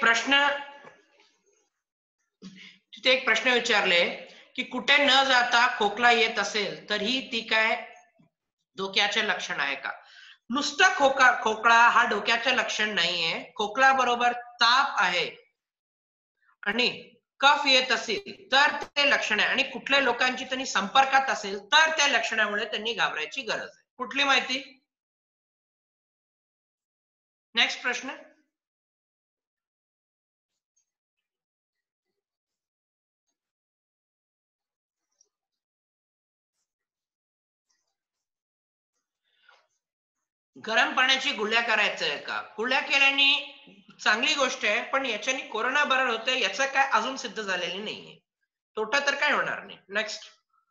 प्रश्न विचारले की कुठे न जाता खोकला येत असेल तर ही ती काय धोक्याचे लक्षण आहे का? नुसतं खोकला हा डोक्याचे लक्षण नाहीये. खोकला बरोबर ताप आहे आणि कफ येत असेल तर ते लक्षण आहे, आणि कुठल्या लोकांची त्यांनी संपर्कात असेल तर त्या लक्षणामुळे त्यांनी घाबरायची गरज आहे. कुठली माहिती? नेक्स्ट प्रश्न. गरम पाण्याची गुळण्या करायचंय का? गुळण्या केल्याने चांगली गोष्ट आहे, पण याच्याने कोरोना बरा होतोय याचं काय अजून सिद्ध झालेली नाहीये. तोटा तर काय होणार नाही. नेक्स्ट.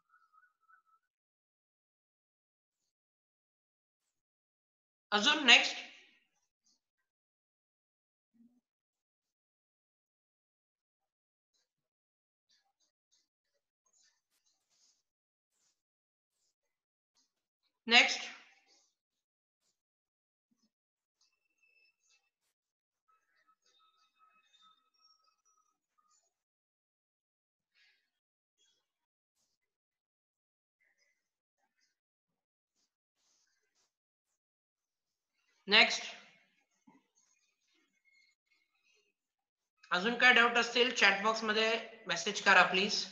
अजून नेक्स्ट. नेक्स्ट. नेक्स्ट. अजून काय डाऊट असतील चॅट बॉक्स मध्ये मेसेज करा प्लीज.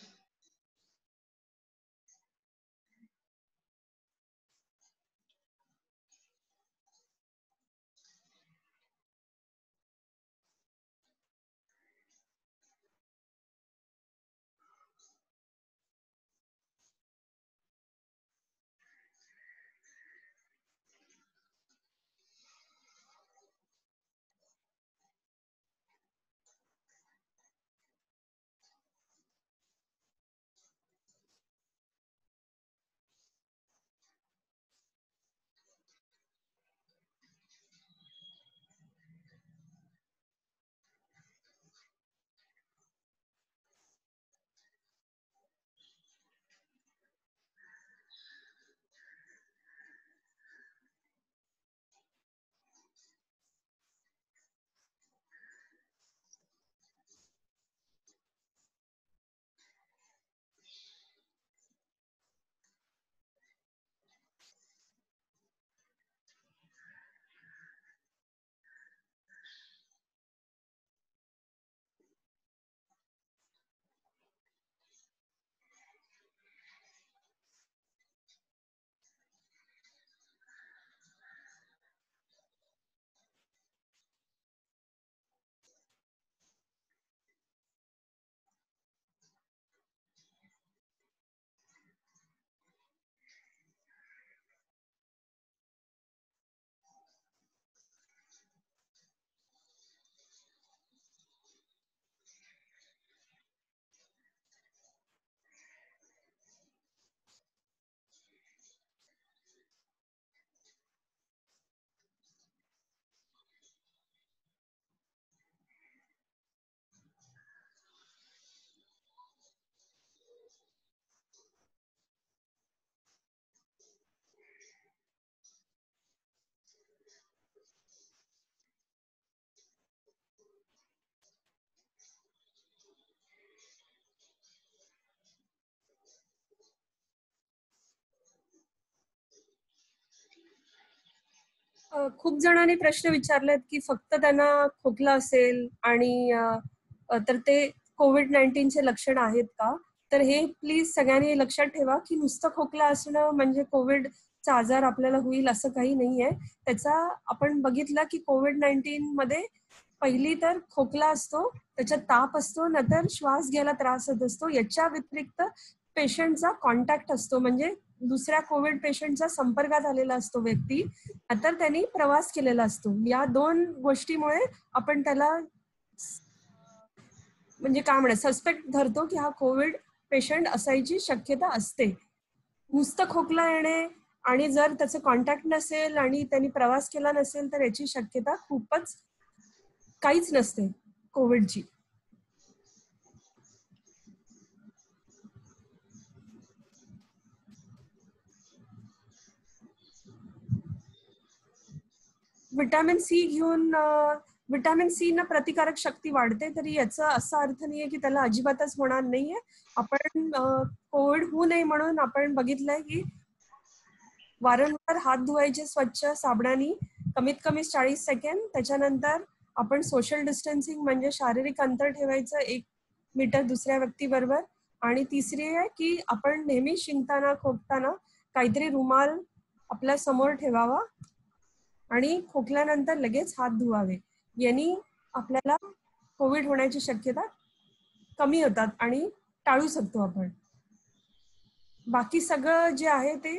खूप जणांनी प्रश्न विचारलेत की फक्त त्यांना खोकला असेल आणि तर ते COVID-19चे लक्षण आहेत का? तर हे प्लीज सगळ्यांनी लक्षात ठेवा की नुसतं खोकला असणं म्हणजे कोविडचा आजार आपल्याला होईल असं काही नाहीये. त्याचा आपण बघितलं की COVID-19 मध्ये पहिली तर खोकला असतो, त्याच्यात ताप असतो, नंतर श्वास घ्यायला त्रास होत असतो. याच्या व्यतिरिक्त पेशंटचा कॉन्टॅक्ट असतो, म्हणजे दुसऱ्या कोविड पेशंटच्या संपर्कात आलेला असतो व्यक्ती, तर त्यांनी प्रवास केलेला असतो. या 2 गोष्टीमुळे आपण त्याला म्हणजे काय म्हणा सस्पेक्ट धरतो की हा कोविड पेशंट असायची शक्यता असते. नुसतं खोकला येणे आणि जर त्याचं कॉन्टॅक्ट नसेल आणि त्यांनी प्रवास केला नसेल तर याची शक्यता खूपच काहीच नसते कोविडची. विटॅमिन सी घेऊन विटॅमिन सी न प्रतिकारक शक्ती वाढते, तरी याचा असा अर्थ नाहीये की त्याला अजिबातच होणार नाहीये. आपण कोविड होऊ नये म्हणून आपण बघितलंय की वारंवार हात धुवायचे स्वच्छ साबणाने, कमीत कमी 40 सेकंद. त्याच्यानंतर आपण सोशल डिस्टन्सिंग म्हणजे शारीरिक अंतर ठेवायचं 1 मीटर दुसऱ्या व्यक्तीबरोबर. आणि तिसरी आहे की आपण नेहमी शिंकताना खोकताना काहीतरी रुमाल आपल्या समोर ठेवावा आणि खोकल्यानंतर लगेच हात धुवावे. यांनी आपल्याला कोविड होण्याची शक्यता कमी होतात आणि टाळू शकतो आपण. बाकी सगळं जे आहे ते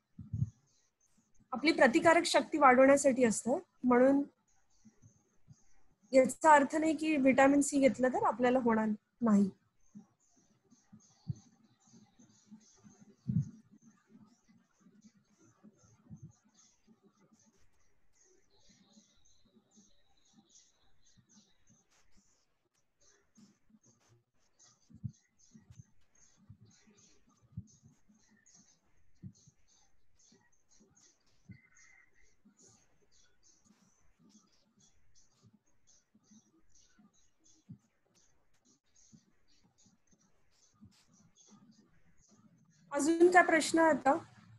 आपली प्रतिकारक शक्ती वाढवण्यासाठी असतं. म्हणून याचा अर्थ नाही की व्हिटॅमिन सी घेतलं तर आपल्याला होणार नाही. अजून काय प्रश्न होता?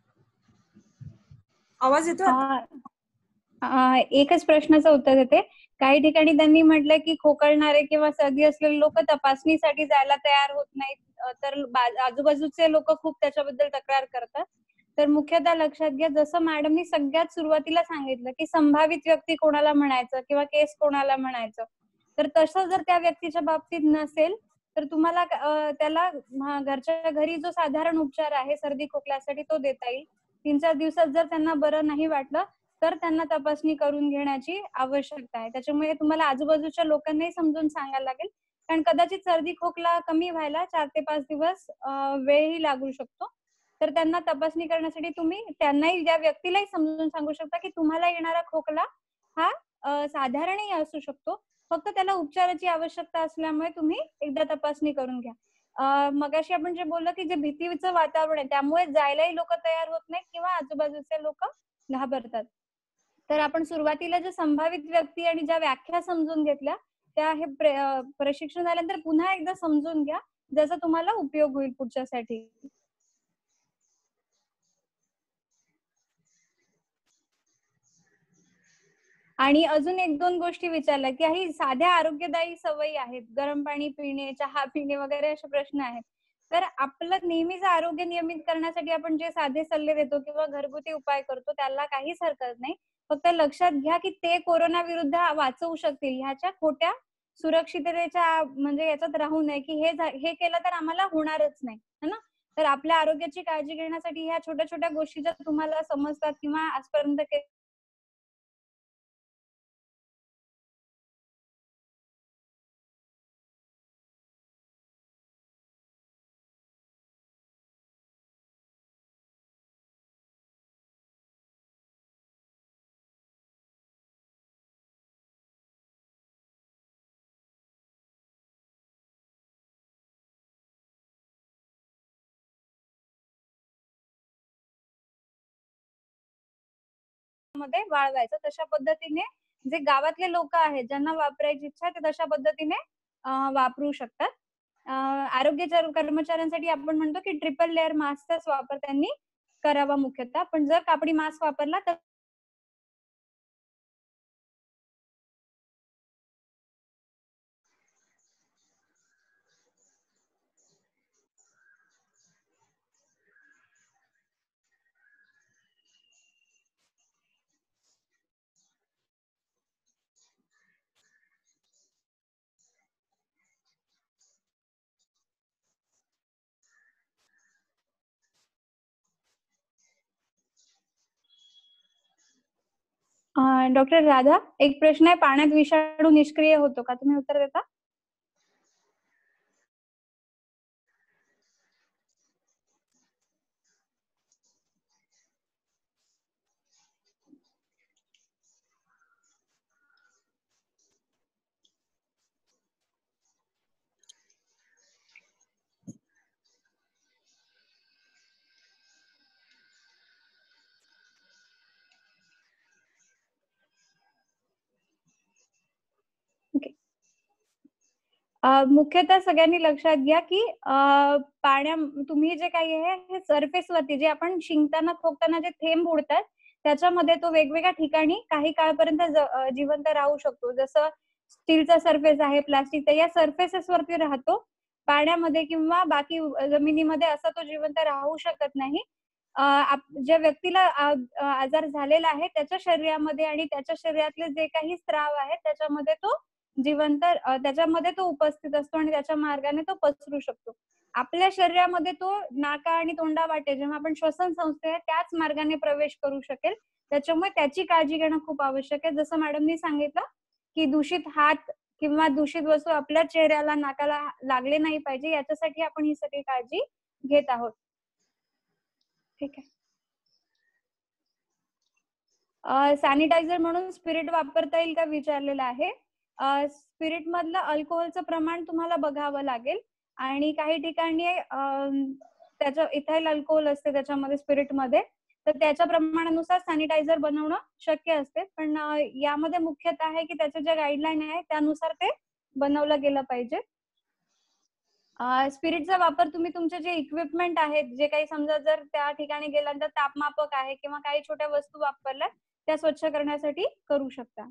आवाज येतो आता? एकच प्रश्नाचं उत्तर देते. काही ठिकाणी त्यांनी म्हटलंय की खोकलणारे किंवा सर्दी असलेले लोक तपासणीसाठी जायला तयार होत नाहीत, तर आजूबाजूचे लोक खूप त्याच्याबद्दल तक्रार करतात. तर मुख्यतः लक्षात घ्या, जसं मॅडमनी सगळ्यात सुरुवातीला सांगितलं की संभावित व्यक्ती कोणाला म्हणायचं किंवा केस कोणाला म्हणायचं, तर तसं जर त्या व्यक्तीच्या बाबतीत नसेल तर तुम्हाला त्याला घरच्या घरी जो साधारण उपचार आहे सर्दी खोकल्यासाठी तो देता येईल. 3-4 दिवसात जर त्यांना बरं नाही वाटलं तर त्यांना तपासणी करून घेण्याची आवश्यकता आहे. त्याच्यामुळे तुम्हाला आजूबाजूच्या लोकांनाही समजून सांगायला लागेल, कारण कदाचित सर्दी खोकला कमी व्हायला 4 ते 5 दिवस वेळही लागू शकतो. तर त्यांना तपासणी करण्यासाठी तुम्ही त्यांनाही, त्या व्यक्तीलाही समजून सांगू शकता की तुम्हाला येणारा खोकला हा साधारणही असू शकतो, फक्त त्याला उपचाराची आवश्यकता असल्यामुळे तुम्ही एकदा तपासणी करून घ्या. मगाशी आपण जे बोललो की जे भीतीचं वातावरण आहे त्यामुळे जायलाही लोक तयार होत नाहीत किंवा आजूबाजूचे लोक घाबरतात. तर आपण सुरुवातीला जे संभावित व्यक्ती आणि ज्या व्याख्या समजून घेतल्या त्या हे प्रशिक्षण झाल्यानंतर पुन्हा एकदा समजून घ्या, ज्याचा तुम्हाला उपयोग होईल पुढच्यासाठी. आणि अजून 1-2 गोष्टी विचारल्या की काही साध्या आरोग्यदायी सवयी आहेत, गरम पाणी पिणे, चहा पिणे वगैरे असे प्रश्न आहेत. तर आपलं नेहमीच आरोग्य नियमित करण्यासाठी आपण जे साधे सल्ले देतो किंवा घरगुती उपाय करतो त्याला काहीच हरकत नाही. फक्त लक्षात घ्या की ते कोरोना विरुद्ध वाचवू शकतील, ह्याच्या खोट्या सुरक्षिततेच्या म्हणजे याच्यात राहू नये की हे केलं तर आम्हाला होणारच नाही, है ना. तर आपल्या आरोग्याची काळजी घेण्यासाठी ह्या छोट्या छोट्या गोष्टी जर तुम्हाला समजतात किंवा आजपर्यंत मध्ये वाळवायचं, तशा पद्धतीने जे गावातले लोक आहेत ज्यांना वापरायची इच्छा ते तशा पद्धतीने वापरू शकतात. आरोग्य कर्मचाऱ्यांसाठी आपण म्हणतो की ट्रिपल लेअर मास्कचाच वापर त्यांनी करावा मुख्यतः. पण जर कापडी मास्क वापरला तर डॉक्टर राधा, एक प्रश्न आहे, पाण्यात विषाणू निष्क्रिय होतो का? तुम्ही उत्तर देता? मुख्यतः सगळ्यांनी लक्षात घ्या की तुम्ही जे काही आहे हे सरफेस वरती जे आपण शिंकताना खोकताना जे थेंब उडतात त्याच्यामध्ये तो वेगवेगळ्या ठिकाणी काही काळपर्यंत जिवंत राहू शकतो. जसं स्टीलचा सरफेस आहे, प्लास्टिकचा, या सरफेसेस वरती राहतो पाण्यामध्ये किंवा बाकी जमिनीमध्ये असा तो जिवंत राहू शकत नाही. ज्या व्यक्तीला आजार झालेला आहे त्याच्या शरीरामध्ये आणि त्याच्या शरीरातले जे काही स्त्राव आहेत त्याच्यामध्ये तो जिवंत त्याच्यामध्ये तो उपस्थित असतो आणि त्याच्या मार्गाने तो पसरू शकतो. आपल्या शरीरामध्ये तो नाका आणि तोंडावाटे जेव्हा आपण श्वसन संस्था त्याच मार्गाने प्रवेश करू शकेल. त्याच्यामुळे त्याची काळजी घेणं खूप आवश्यक आहे. जसं मॅडमनी सांगितलं की दूषित हात किंवा दूषित वस्तू आपल्या चेहऱ्याला नाकाला लागले नाही पाहिजे, याच्यासाठी आपण ही सगळी काळजी घेत आहोत. ठीक आहे. सॅनिटायझर म्हणून स्पिरिट वापरता येईल का विचारलेलं आहे. स्पिरिट मधलं अल्कोहोलचं प्रमाण तुम्हाला बघावं लागेल आणि काही ठिकाणी त्याचं इथाइल अल्कोहोल असते त्याच्यामध्ये स्पिरिटमध्ये, तर त्याच्या प्रमाणानुसार सॅनिटायझर बनवणं शक्य असते. पण यामध्ये मुख्यतः आहे की त्याच्या ज्या गाईडलाईन आहे त्यानुसार ते बनवलं गेलं पाहिजे. स्पिरिटचा वापर तुम्ही तुमचे जे इक्विपमेंट आहेत, जे काही समजा जर त्या ठिकाणी गेल्यानंतर तापमापक आहे किंवा काही छोट्या वस्तू वापरल्या त्या स्वच्छ करण्यासाठी करू शकता.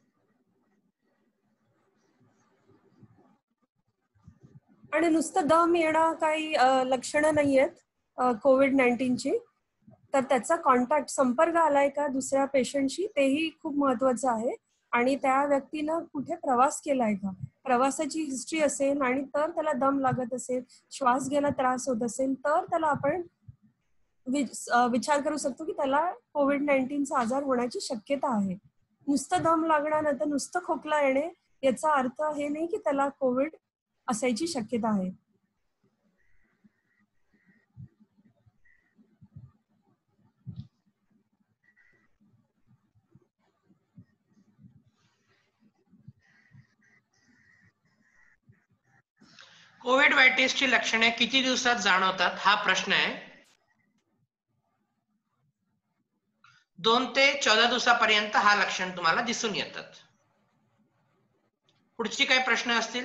आणि नुसतं दम येणं काही लक्षणं नाही आहेत कोविड-19ची, तर त्याचा कॉन्टॅक्ट संपर्क आलाय का दुसऱ्या पेशंटशी तेही खूप महत्वाचं आहे. आणि त्या व्यक्तीनं कुठे प्रवास केलाय का, प्रवासाची हिस्ट्री असेल आणि तर त्याला दम लागत असेल, श्वास घ्यायला त्रास होत असेल, तर त्याला आपण विचार करू शकतो की त्याला कोविड-19चा आजार होण्याची शक्यता आहे. नुसतं दम लागण्यानंतर नुसतं खोकला येणे याचा अर्थ हे नाही की त्याला कोविड असायची शक्यता आहे. कोविड व्हायटिसची लक्षणे किती दिवसात जाणवतात हा प्रश्न आहे. 2 ते 14 दिवसापर्यंत हा लक्षण तुम्हाला दिसून येतात. पुढची काही प्रश्न असतील?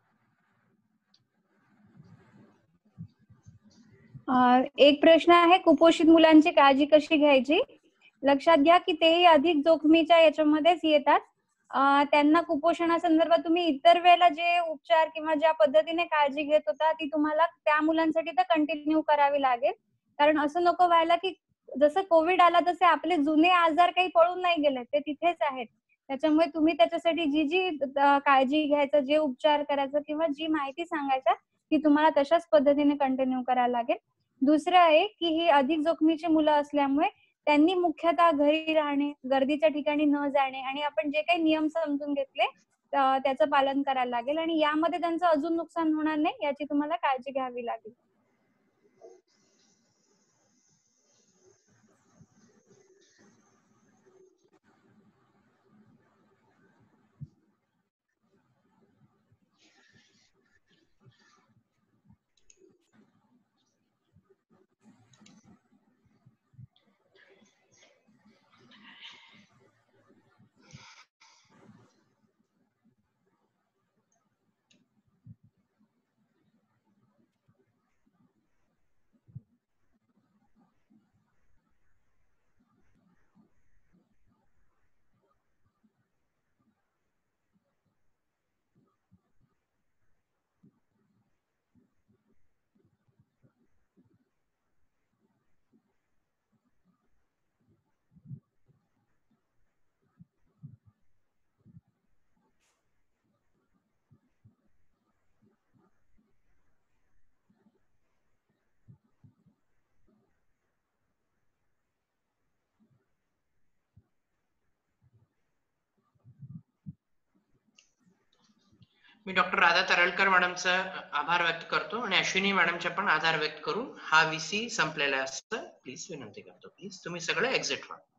एक प्रश्न आहे, कुपोषित मुलांची काळजी कशी घ्यायची. लक्षात घ्या की तेही अधिक जोखमीच्या याच्यामध्येच येतात. त्यांना कुपोषणासंदर्भात तुम्ही इतर वेळेला जे उपचार किंवा ज्या पद्धतीने काळजी घेत होता ती तुम्हाला त्या मुलांसाठी तर कंटिन्यू करावी लागेल. कारण असं नको व्हायला की जसं कोविड आला तसे आपले जुने आजार काही पळून नाही गेले, ते तिथेच आहेत. त्याच्यामुळे तुम्ही त्याच्यासाठी जी काळजी घ्यायचं, जे उपचार करायचं किंवा जी माहिती सांगायचं ती तुम्हाला तशाच पद्धतीने कंटिन्यू करायला लागेल. दुसरं आहे की ही अधिक जोखमीची मुलं असल्यामुळे त्यांनी मुख्यतः घरी राहणे, गर्दीच्या ठिकाणी न जाणे आणि आपण जे काही नियम समजून घेतले त्याचं पालन करायला लागेल आणि यामध्ये त्यांचं अजून नुकसान होणार नाही याची तुम्हाला काळजी घ्यावी लागेल. मी डॉक्टर राधा तरळकर मॅडमचा आभार व्यक्त करतो आणि अश्विनी मॅडमचा पण आभार व्यक्त करून हा VC संपलेला असं प्लीज विनंती करतो. प्लीज तुम्ही सगळे एक्झिट व्हा.